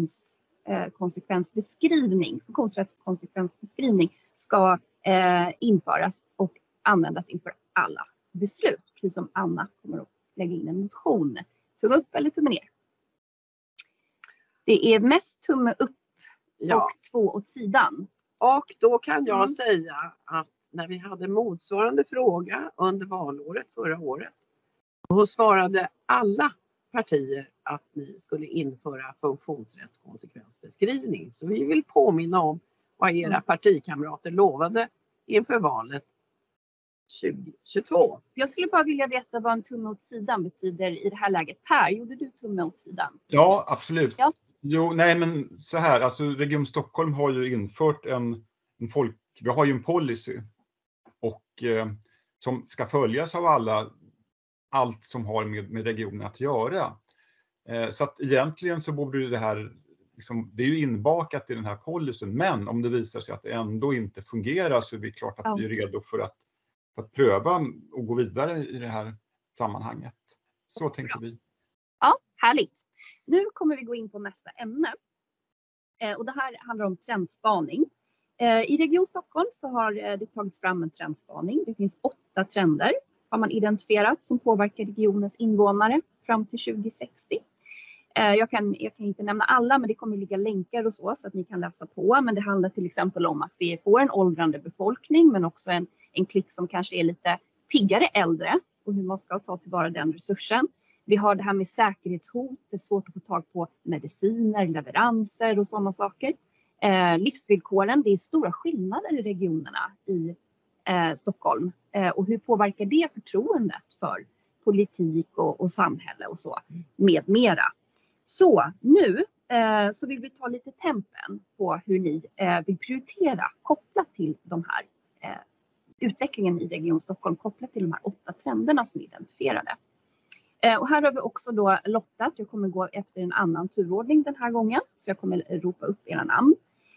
funktionsrättskonsekvensbeskrivning ska införas och användas inför alla beslut. Precis som Anna kommer att lägga in en motion. Tumme upp eller tumme ner? Det är mest tumme upp och 2 åt sidan. Och då kan jag säga att när vi hade motsvarande fråga under valåret förra året, då svarade alla partier att ni skulle införa funktionsrättskonsekvensbeskrivning. Så vi vill påminna om vad era partikamrater lovade inför valet 2022. Jag skulle bara vilja veta vad en tumme åt sidan betyder i det här läget. Per, gjorde du tumme åt sidan? Ja, absolut. Ja. Jo, nej men så här, alltså Region Stockholm har ju infört vi har ju en policy och som ska följas av allt som har med regionen att göra. Så att egentligen så borde det här liksom, det är ju inbakat i den här policyn, men om det visar sig att det ändå inte fungerar så är det klart att vi är redo för att pröva och gå vidare i det här sammanhanget. Så tänker vi. Ja, härligt. Nu kommer vi gå in på nästa ämne. Och det här handlar om trendspaning. I Region Stockholm så har det tagits fram en trendspaning. Det finns 8 trender har man identifierat som påverkar regionens invånare fram till 2060. Jag kan inte nämna alla, men det kommer ligga länkar och så att ni kan läsa på. Men det handlar till exempel om att vi får en åldrande befolkning, men också en klick som kanske är lite piggare äldre och hur man ska ta tillvara den resursen. Vi har det här med säkerhetshot, det är svårt att få tag på mediciner, leveranser och sådana saker. Livsvillkoren, det är stora skillnader i regionerna i Stockholm. Och hur påverkar det förtroendet för politik och samhälle och så med mera. Så nu så vill vi ta lite tempen på hur ni vill prioritera kopplat till de här utvecklingen i Region Stockholm, kopplat till de här 8 trenderna som är identifierade. Och här har vi också då lottat, jag kommer gå efter en annan turordning den här gången, så jag kommer ropa upp era namn.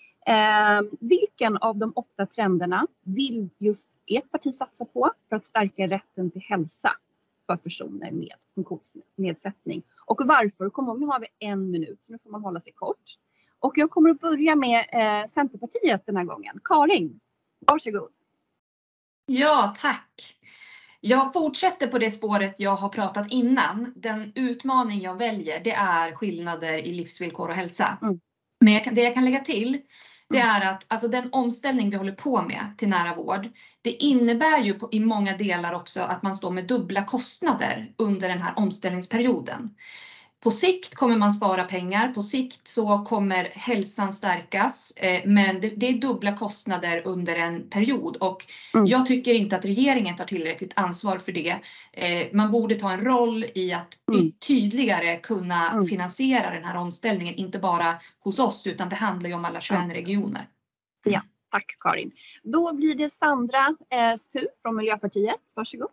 Vilken av de 8 trenderna vill just ert parti satsa på för att stärka rätten till hälsa för personer med funktionsnedsättning? Och varför? Kom ihåg, nu har vi 1 minut, så nu får man hålla sig kort. Och jag kommer att börja med Centerpartiet den här gången. Karin, varsågod. Ja, tack. Jag fortsätter på det spåret jag har pratat innan. Den utmaning jag väljer, det är skillnader i livsvillkor och hälsa. Men det jag kan lägga till, det är att alltså den omställning vi håller på med till nära vård, det innebär ju i många delar också att man står med dubbla kostnader under den här omställningsperioden. På sikt kommer man spara pengar, på sikt så kommer hälsan stärkas, men det är dubbla kostnader under en period och jag tycker inte att regeringen tar tillräckligt ansvar för det. Man borde ta en roll i att tydligare kunna finansiera den här omställningen, inte bara hos oss utan det handlar ju om alla 21 regioner. Ja, tack Karin. Då blir det Sandra tur från Miljöpartiet, varsågod.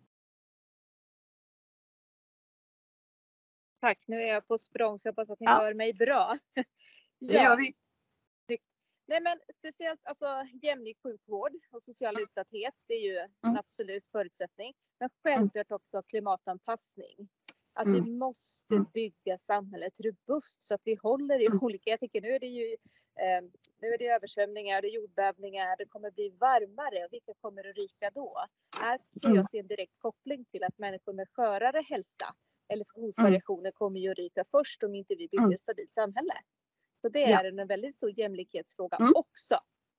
Tack, nu är jag på språng så jag hoppas att ni hör mig bra. Det gör vi. Nej men speciellt alltså jämlik sjukvård och social utsatthet, det är ju en absolut förutsättning. Men självklart också klimatanpassning. Att vi måste bygga samhället robust så att vi håller i olika, jag tänker nu är det översvämningar, det är jordbävningar, det kommer bli varmare och vilka kommer att ryka då? Här kan jag se en direkt koppling till att människor med skörare hälsa eller funktionsvariationer kommer ju att ryka först om inte vi bygger ett stabilt samhälle. Så det är en väldigt stor jämlikhetsfråga också.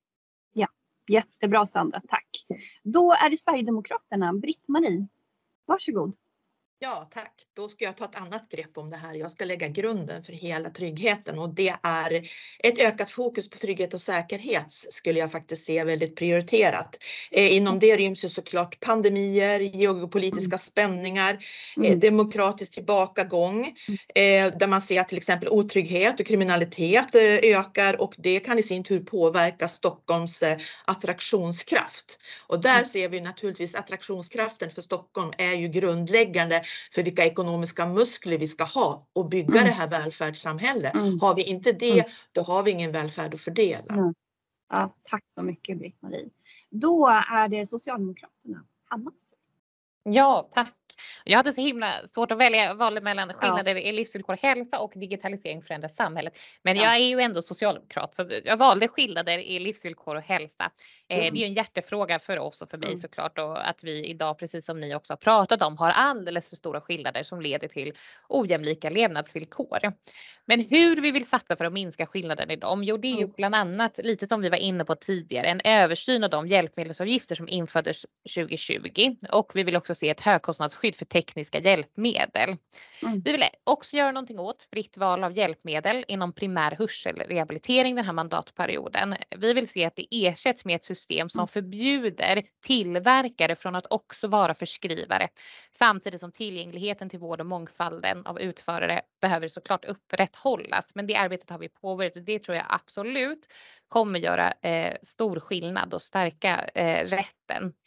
Ja, jättebra Sandra, tack. Då är det Sverigedemokraterna, Britt-Marie, varsågod. Ja, tack. Då ska jag ta ett annat grepp om det här. Jag ska lägga grunden för hela tryggheten och det är ett ökat fokus på trygghet och säkerhet skulle jag faktiskt se väldigt prioriterat. Inom det ryms ju såklart pandemier, geopolitiska spänningar, demokratisk tillbakagång där man ser att till exempel otrygghet och kriminalitet ökar och det kan i sin tur påverka Stockholms attraktionskraft. Och där ser vi naturligtvis attraktionskraften för Stockholm är ju grundläggande för vilka ekonomiska muskler vi ska ha och bygga det här välfärdssamhället. Har vi inte det, då har vi ingen välfärd att fördela. Ja, tack så mycket Britt-Marie. Då är det Socialdemokraterna. Hannas tur. Ja, tack. Jag hade så himla svårt att valde mellan skillnader i livsvillkor, hälsa och digitalisering förändrar samhället. Men jag är ju ändå socialdemokrat så jag valde skillnader i livsvillkor och hälsa. Det är ju en hjärtefråga för oss och för mig såklart och att vi idag, precis som ni också har pratat om, har alldeles för stora skillnader som leder till ojämlika levnadsvillkor. Men hur vi vill satsa för att minska skillnaden i dem? Jo, det är ju bland annat lite som vi var inne på tidigare, en översyn av de hjälpmedelsavgifter som infördes 2020 och vi vill också se ett högkostnadsskydd för tekniska hjälpmedel. Vi vill också göra någonting åt fritt val av hjälpmedel inom primär hörselrehabilitering den här mandatperioden. Vi vill se att det ersätts med ett system som förbjuder tillverkare från att också vara förskrivare. Samtidigt som tillgängligheten till vård och mångfalden av utförare behöver såklart upprätthållas. Men det arbetet har vi påbörjat och det tror jag absolut kommer göra stor skillnad och stärka rätten.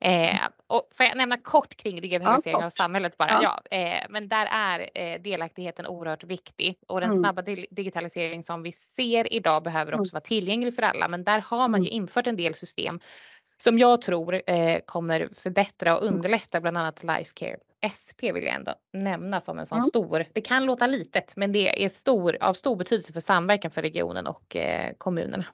Och får jag nämna kort kring digitalisering Ja, av samhället bara? Men där är delaktigheten oerhört viktig och den snabba digitalisering som vi ser idag behöver också vara tillgänglig för alla. Men där har man ju infört en del system som jag tror kommer förbättra och underlätta, bland annat Lifecare SP vill jag ändå nämna som en sån stor. Det kan låta litet, men det är av stor betydelse för samverkan för regionen och kommunerna.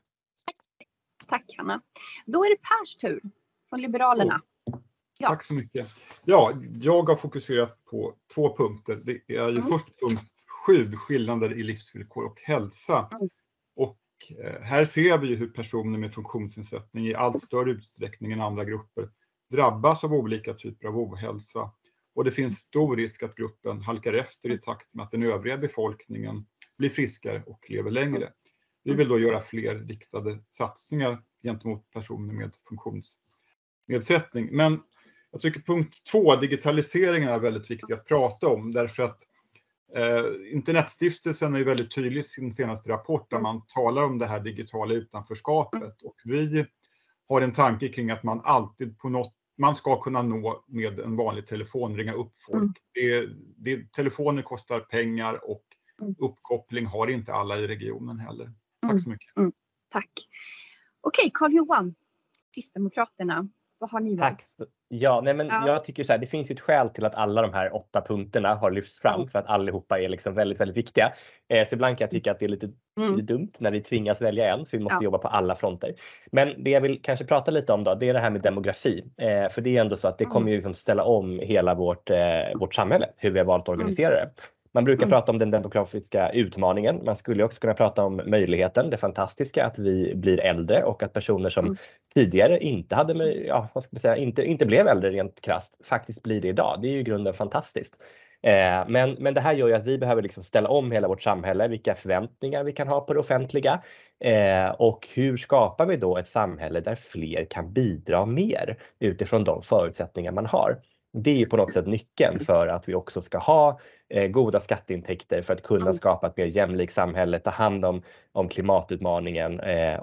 Tack Hanna. Då är det Pers tur från Liberalerna. Ja. Tack så mycket. Ja, jag har fokuserat på 2 punkter. Det är ju först punkt 7, skillnader i livsvillkor och hälsa. Och här ser vi hur personer med funktionsnedsättning i allt större utsträckning än andra grupper drabbas av olika typer av ohälsa. Och det finns stor risk att gruppen halkar efter i takt med att den övriga befolkningen blir friskare och lever längre. Vi vill då göra fler riktade satsningar gentemot personer med funktionsnedsättning. Men jag tycker punkt 2, digitaliseringen, är väldigt viktig att prata om. Därför att Internetstiftelsen är ju väldigt tydlig i sin senaste rapport där man talar om det här digitala utanförskapet. Och vi har en tanke kring att man alltid man ska kunna nå med en vanlig telefon, ringa upp folk. Telefoner kostar pengar och uppkoppling har inte alla i regionen heller. Tack så mycket. Tack. Okej, Carl-Johan, Kristdemokraterna. Vad har ni valt? Ja, jag tycker så här, det finns ju ett skäl till att alla de här 8 punkterna har lyfts fram för att allihopa är liksom väldigt, väldigt viktiga. Så ibland kan jag tycka att det är lite dumt när vi tvingas välja en, för vi måste jobba på alla fronter. Men det jag vill kanske prata lite om då, det är det här med demografi. För det är ändå så att det kommer ju liksom ställa om hela vårt samhälle, hur vi har valt att organisera det. Man brukar prata om den demografiska utmaningen. Man skulle också kunna prata om möjligheten, det fantastiska att vi blir äldre och att personer som tidigare inte hade, inte blev äldre rent krasst, faktiskt blir det idag. Det är ju i grunden fantastiskt. Men det här gör ju att vi behöver liksom ställa om hela vårt samhälle, vilka förväntningar vi kan ha på det offentliga och hur skapar vi då ett samhälle där fler kan bidra mer utifrån de förutsättningar man har. Det är ju på något sätt nyckeln för att vi också ska ha goda skatteintäkter för att kunna skapa ett mer jämlikt samhälle, ta hand om klimatutmaningen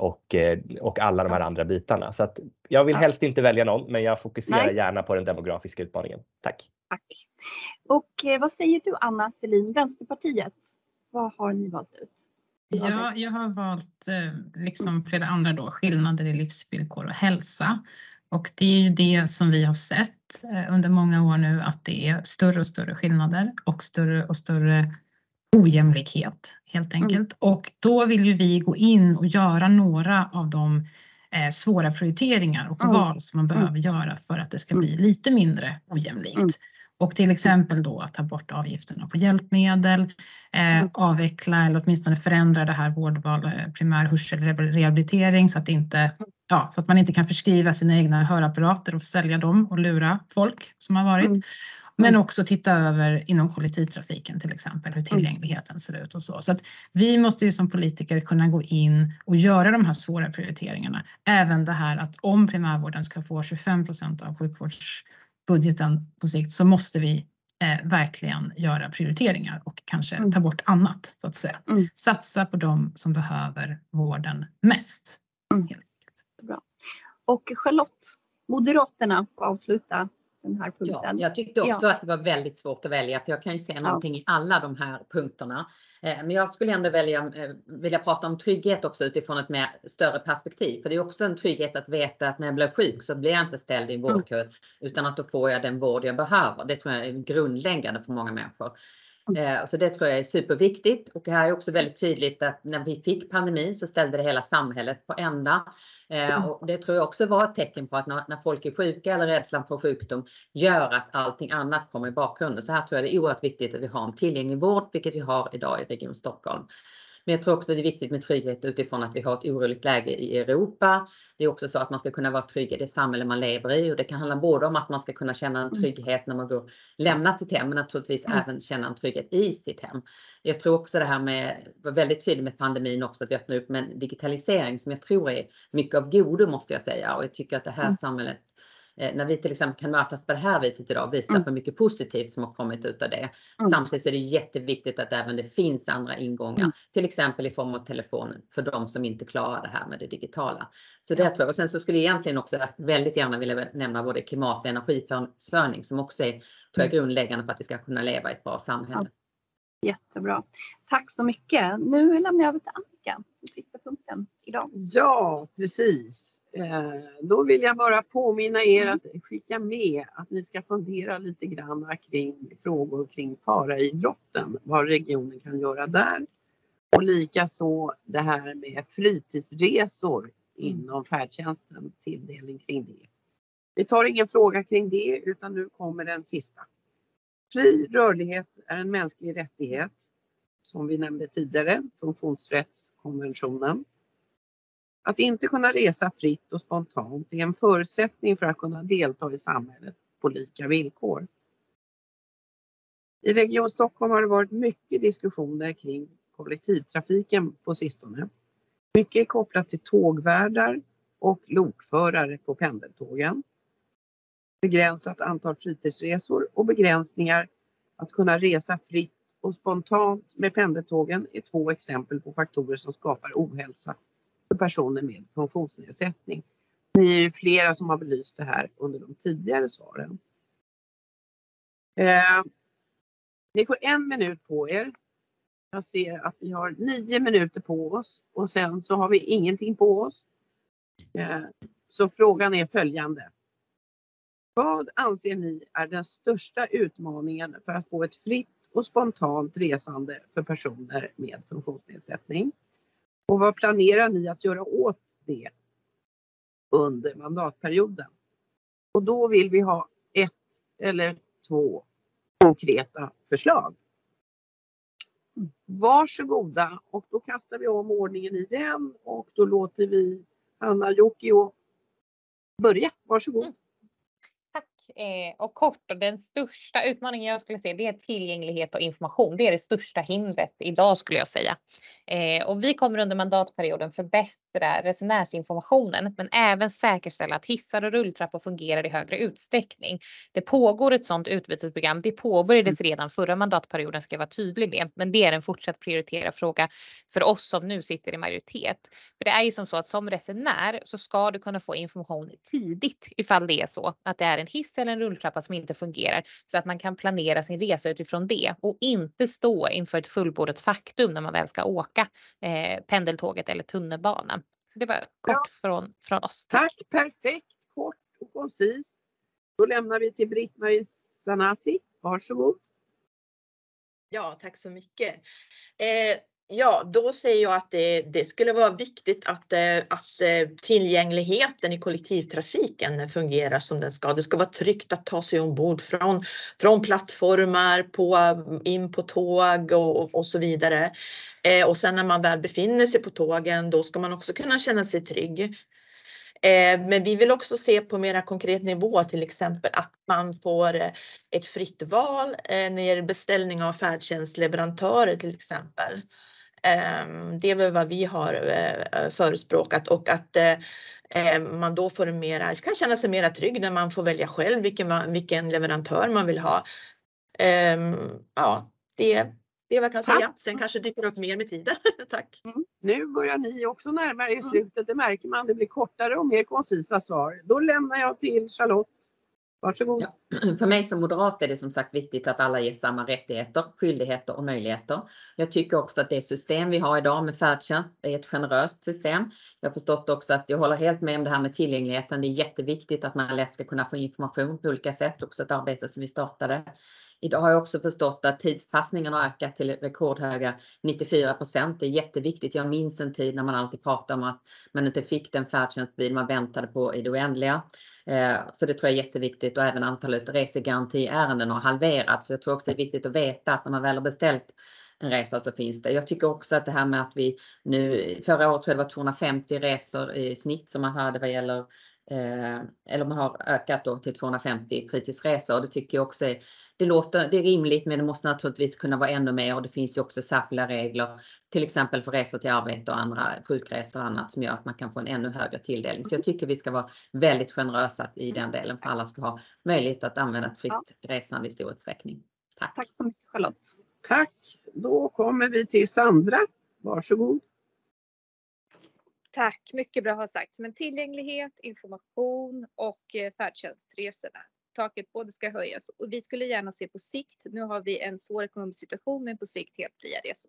och alla de här andra bitarna. Så att jag vill helst inte välja någon, men jag fokuserar gärna på den demografiska utmaningen. Tack. Tack. Och vad säger du Anna Selin, Vänsterpartiet? Vad har ni valt ut? Ja, jag har valt liksom flera andra då, skillnader i livsvillkor och hälsa. Och det är ju det som vi har sett under många år nu, att det är större och större skillnader och större ojämlikhet helt enkelt. Och då vill ju vi gå in och göra några av de svåra prioriteringar och val som man behöver göra för att det ska bli lite mindre ojämlikt. Och till exempel då att ta bort avgifterna på hjälpmedel, avveckla eller åtminstone förändra det här vårdval, primär hörselrehabilitering så att man inte kan förskriva sina egna hörapparater och sälja dem och lura folk som har varit. Men också titta över inom kollektivtrafiken till exempel hur tillgängligheten ser ut och så. Så att vi måste ju som politiker kunna gå in och göra de här svåra prioriteringarna. Även det här att om primärvården ska få 25% av sjukvårdsbudgeten på sikt så måste vi verkligen göra prioriteringar och kanske ta bort annat så att säga. Satsa på de som behöver vården mest. Bra. Och Charlotte, Moderaterna får avsluta den här punkten. Ja, jag tyckte också att det var väldigt svårt att välja, för jag kan ju se någonting i alla de här punkterna. Men jag skulle ändå vilja prata om trygghet också utifrån ett mer större perspektiv. För det är också en trygghet att veta att när jag blir sjuk så blir jag inte ställd i en vårdkö utan att då får jag den vård jag behöver. Det tror jag är grundläggande för många människor. Så det tror jag är superviktigt. Och det här är också väldigt tydligt att när vi fick pandemin så ställde det hela samhället på ända. Och det tror jag också var ett tecken på att när folk är sjuka eller rädslan för sjukdom gör att allting annat kommer i bakgrunden. Så här tror jag det är oerhört viktigt att vi har en tillgänglig vård, vilket vi har idag i Region Stockholm. Men jag tror också att det är viktigt med trygghet utifrån att vi har ett oroligt läge i Europa. Det är också så att man ska kunna vara trygg i det samhälle man lever i. Och det kan handla både om att man ska kunna känna en trygghet när man lämnar sitt hem. Men naturligtvis även känna en trygghet i sitt hem. Jag tror också det här var väldigt tydligt med pandemin också. Att vi öppnar upp med en digitalisering som jag tror är mycket av godo måste jag säga. Och jag tycker att det här samhället när vi till exempel kan mötas på det här viset idag, visar för mycket positivt som har kommit ut av det. Samtidigt är det jätteviktigt att även det finns andra ingångar, till exempel i form av telefonen för de som inte klarar det här med det digitala. Så det tror jag. Och sen så skulle jag egentligen också väldigt gärna vilja nämna både klimat- och energiförsörjning som också är, tror jag, grundläggande för att vi ska kunna leva i ett bra samhälle. Jättebra. Tack så mycket. Nu lämnar jag över till Annika, den sista punkten idag. Ja, precis. Då vill jag bara påminna er att skicka med att ni ska fundera lite grann kring frågor kring paraidrotten. Vad regionen kan göra där. Och likaså det här med fritidsresor inom färdtjänsten, tilldelning kring det. Vi tar ingen fråga kring det utan nu kommer den sista. Fri rörlighet är en mänsklig rättighet, som vi nämnde tidigare, funktionsrättskonventionen. Att inte kunna resa fritt och spontant är en förutsättning för att kunna delta i samhället på lika villkor. I Region Stockholm har det varit mycket diskussioner kring kollektivtrafiken på sistone. Mycket är kopplat till tågvärdar och lokförare på pendeltågen. Begränsat antal fritidsresor och begränsningar att kunna resa fritt och spontant med pendeltågen är 2 exempel på faktorer som skapar ohälsa för personer med funktionsnedsättning. Ni är ju flera som har belyst det här under de tidigare svaren. Ni får 1 minut på er. Jag ser att vi har 9 minuter på oss och sen så har vi ingenting på oss. Så frågan är följande. Vad anser ni är den största utmaningen för att få ett fritt och spontant resande för personer med funktionsnedsättning? Och vad planerar ni att göra åt det under mandatperioden? Och då vill vi ha 1 eller 2 konkreta förslag. Varsågoda, och då kastar vi om ordningen igen och då låter vi Anna Jokio börja. Varsågod. Tack. Och kort, och den största utmaningen jag skulle säga, det är tillgänglighet och information. Det är det största hindret idag skulle jag säga. Och vi kommer under mandatperioden förbättra resenärsinformationen, men även säkerställa att hissar och rulltrappor fungerar i högre utsträckning. Det pågår ett sådant utbytesprogram. Det påbörjades redan förra mandatperioden, ska jag vara tydlig med, men det är en fortsatt prioriterad fråga för oss som nu sitter i majoritet. För det är ju som så att som resenär så ska du kunna få information tidigt ifall det är så att det är en hiss eller en rulltrappa som inte fungerar, så att man kan planera sin resa utifrån det och inte stå inför ett fullbordat faktum när man väl ska åka pendeltåget eller tunnelbanan. Så det var kort från oss. Tack, perfekt, kort och koncist. Då lämnar vi till Britt-Marie Sanasi. Varsågod. Ja, tack så mycket. Ja, då säger jag att det skulle vara viktigt att tillgängligheten i kollektivtrafiken fungerar som den ska. Det ska vara tryggt att ta sig ombord från plattformar in på tåg och så vidare. Och sen när man väl befinner sig på tågen, då ska man också kunna känna sig trygg. Men vi vill också se på mera konkret nivå, till exempel att man får ett fritt val när det gäller beställning av färdtjänstleverantörer till exempel. Det är väl vad vi har förespråkat, och att man då får kan känna sig mera trygg när man får välja själv vilken leverantör man vill ha. Ja, det är vad jag kan säga. Sen kanske dyker upp mer med tiden. Tack. Nu börjar ni också närmare i slutet. Det märker man. Det blir kortare och mer koncisa svar. Då lämnar jag till Charlotte. Varsågod. Ja, för mig som moderat är det som sagt viktigt att alla ges samma rättigheter, skyldigheter och möjligheter. Jag tycker också att det system vi har idag med färdtjänst är ett generöst system. Jag har förstått också att jag håller helt med om det här med tillgängligheten. Det är jätteviktigt att man lätt ska kunna få information på olika sätt. Också ett arbete som vi startade. Idag har jag också förstått att tidspassningen har ökat till rekordhöga 94%. Det är jätteviktigt. Jag minns en tid när man alltid pratade om att man inte fick den färdtjänstbil man väntade på i det oändliga. Så det tror jag är jätteviktigt, och även antalet resegarantiärenden har halverats. Så jag tror också det är viktigt att veta att när man väl har beställt en resa så finns det. Jag tycker också att det här med att vi nu, förra året tror jag det var 250 resor i snitt som man hade vad gäller eller man har ökat då till 250 fritidsresor. Det tycker jag också det är rimligt, men det måste naturligtvis kunna vara ännu mer, och det finns ju också särskilda regler, till exempel för resor till arbete och andra sjukresor och annat, som gör att man kan få en ännu högre tilldelning. Så jag tycker vi ska vara väldigt generösa i den delen, för alla ska ha möjlighet att använda ett fritt resande i stor utsträckning. Tack. Tack så mycket, Charlotte. Tack. Då kommer vi till Sandra. Varsågod. Tack, mycket bra har sagts. Men tillgänglighet, information och färdtjänstresorna. Taket både ska höjas, och vi skulle gärna se på sikt. Nu har vi en svår ekonomisk situation, men på sikt helt fria resor.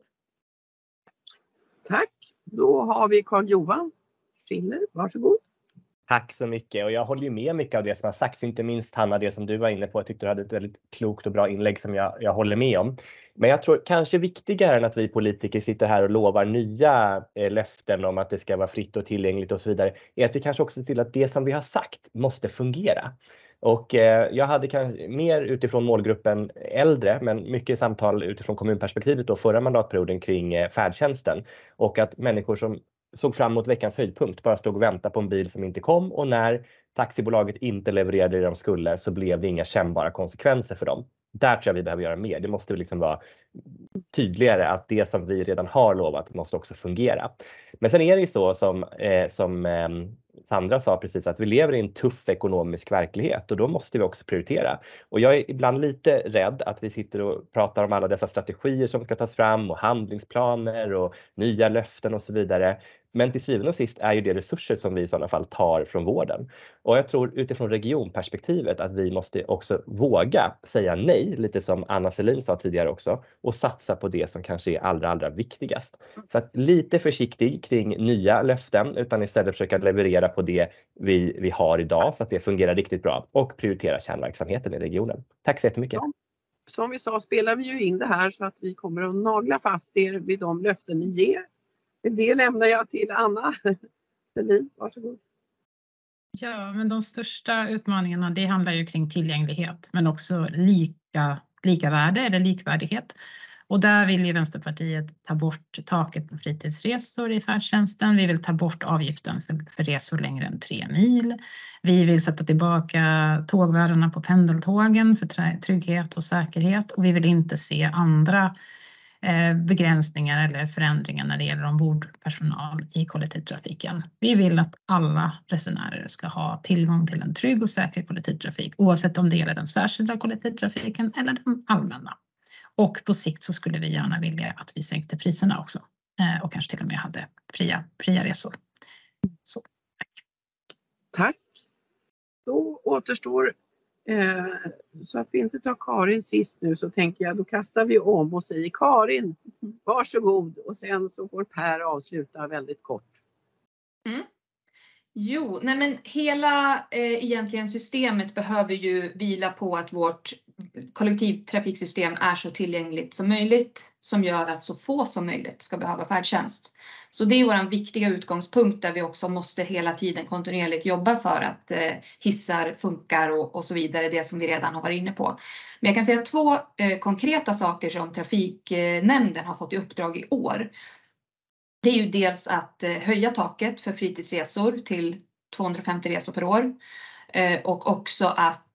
Tack. Då har vi Carl-Johan Schiller. Varsågod. Tack så mycket, och jag håller ju med mycket av det som har sagts, inte minst Hanna, det som du var inne på. Jag tyckte du hade ett väldigt klokt och bra inlägg som jag håller med om. Men jag tror kanske viktigare än att vi politiker sitter här och lovar nya löften om att det ska vara fritt och tillgängligt och så vidare, är att vi kanske också ser till att det som vi har sagt måste fungera. Och jag hade kanske mer utifrån målgruppen äldre, men mycket samtal utifrån kommunperspektivet då förra mandatperioden kring färdtjänsten, och att människor som såg fram emot veckans höjdpunkt bara stod och väntade på en bil som inte kom, och när taxibolaget inte levererade det de skulle så blev det inga kännbara konsekvenser för dem. Där tror jag vi behöver göra mer. Det måste liksom vara tydligare att det som vi redan har lovat måste också fungera. Men sen är det ju så som Sandra sa precis, att vi lever i en tuff ekonomisk verklighet, och då måste vi också prioritera. Och jag är ibland lite rädd att vi sitter och pratar om alla dessa strategier som ska tas fram och handlingsplaner och nya löften och så vidare. Men till syvende och sist är ju det resurser som vi i sådana fall tar från vården. Och jag tror utifrån regionperspektivet att vi måste också våga säga nej, lite som Anna Selin sa tidigare också, och satsa på det som kanske är allra viktigast. Så att lite försiktig kring nya löften, utan istället försöka leverera på det vi har idag så att det fungerar riktigt bra, och prioritera kärnverksamheten i regionen. Tack så jättemycket. Som vi sa spelar vi ju in det här så att vi kommer att nagla fast er vid de löften ni ger. Det lämnar jag till Anna Selin. Varsågod. Ja, men de största utmaningarna, det handlar ju kring tillgänglighet, men också lika värde eller likvärdighet. Och där vill ju Vänsterpartiet ta bort taket på fritidsresor i färdtjänsten. Vi vill ta bort avgiften för resor längre än 3 mil. Vi vill sätta tillbaka tågvärdena på pendeltågen för trygghet och säkerhet. Och vi vill inte se andra begränsningar eller förändringar när det gäller ombordpersonal i kollektivtrafiken. Vi vill att alla resenärer ska ha tillgång till en trygg och säker kollektivtrafik, oavsett om det gäller den särskilda kollektivtrafiken eller den allmänna. Och på sikt så skulle vi gärna vilja att vi sänkte priserna också, och kanske till och med hade fria resor. Så, tack. Tack. Då återstår, så att vi inte tar Karin sist nu, så tänker jag då kastar vi om och säger Karin, varsågod, och sen så får Per avsluta väldigt kort. Jo, nej men hela egentligen systemet behöver ju vila på att vårt kollektivtrafiksystem är så tillgängligt som möjligt, som gör att så få som möjligt ska behöva färdtjänst. Så det är vår viktiga utgångspunkt, där vi också måste hela tiden kontinuerligt jobba för att hissar funkar och så vidare, det som vi redan har varit inne på. Men jag kan säga 2 konkreta saker som trafiknämnden har fått i uppdrag i år. Det är ju dels att höja taket för fritidsresor till 250 resor per år, och också att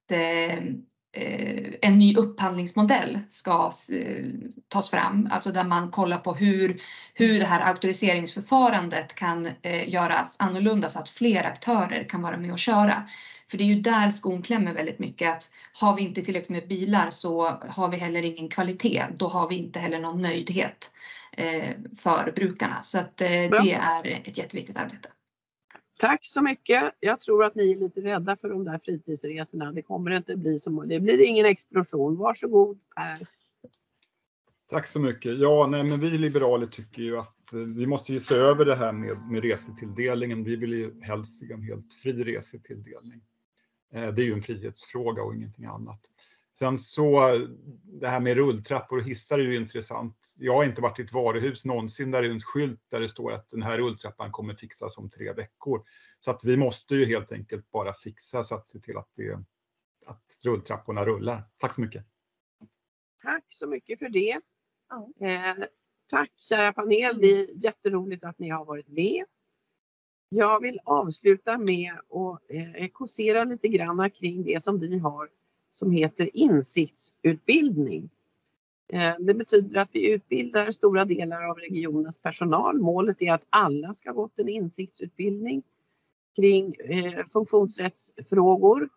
en ny upphandlingsmodell ska tas fram, alltså där man kollar på hur det här auktoriseringsförfarandet kan göras annorlunda så att fler aktörer kan vara med och köra. För det är ju där skon klämmer väldigt mycket, att har vi inte tillräckligt med bilar så har vi heller ingen kvalitet, då har vi inte heller någon nöjdhet för brukarna. Så att det är ett jätteviktigt arbete. Tack så mycket. Jag tror att ni är lite rädda för de där fritidsresorna. Det kommer inte bli som, det blir ingen explosion. Varsågod Per. Tack så mycket. Ja, nej, men vi liberaler tycker ju att vi måste se över det här med resetilldelningen. Vi vill ju helst se en helt fri resetilldelning. Det är ju en frihetsfråga och ingenting annat. Sen så det här med rulltrappor och hissar är ju intressant. Jag har inte varit i ett varuhus någonsin där det är en skylt där det står att den här rulltrappan kommer fixas om 3 veckor. Så att vi måste ju helt enkelt bara fixa så att se till att rulltrapporna rullar. Tack så mycket. Tack så mycket för det. Tack kära panel, det är jätteroligt att ni har varit med. Jag vill avsluta med att kåsera lite grann kring det som vi har som heter insiktsutbildning. Det betyder att vi utbildar stora delar av regionens personal. Målet är att alla ska gått en insiktsutbildning kring funktionsrättsfrågor.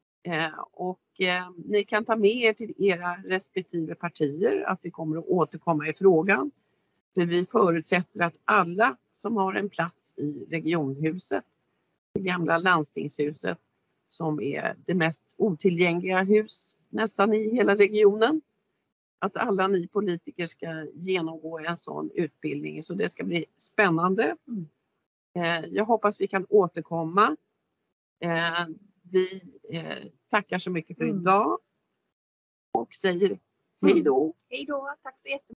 Ni kan ta med er till era respektive partier att vi kommer att återkomma i frågan. För vi förutsätter att alla som har en plats i regionhuset, det gamla landstingshuset, som är det mest otillgängliga hus nästan i hela regionen, att alla ni politiker ska genomgå en sån utbildning. Så det ska bli spännande. Jag hoppas vi kan återkomma. Vi tackar så mycket för idag och säger hej då. Hej då, tack så jättemycket.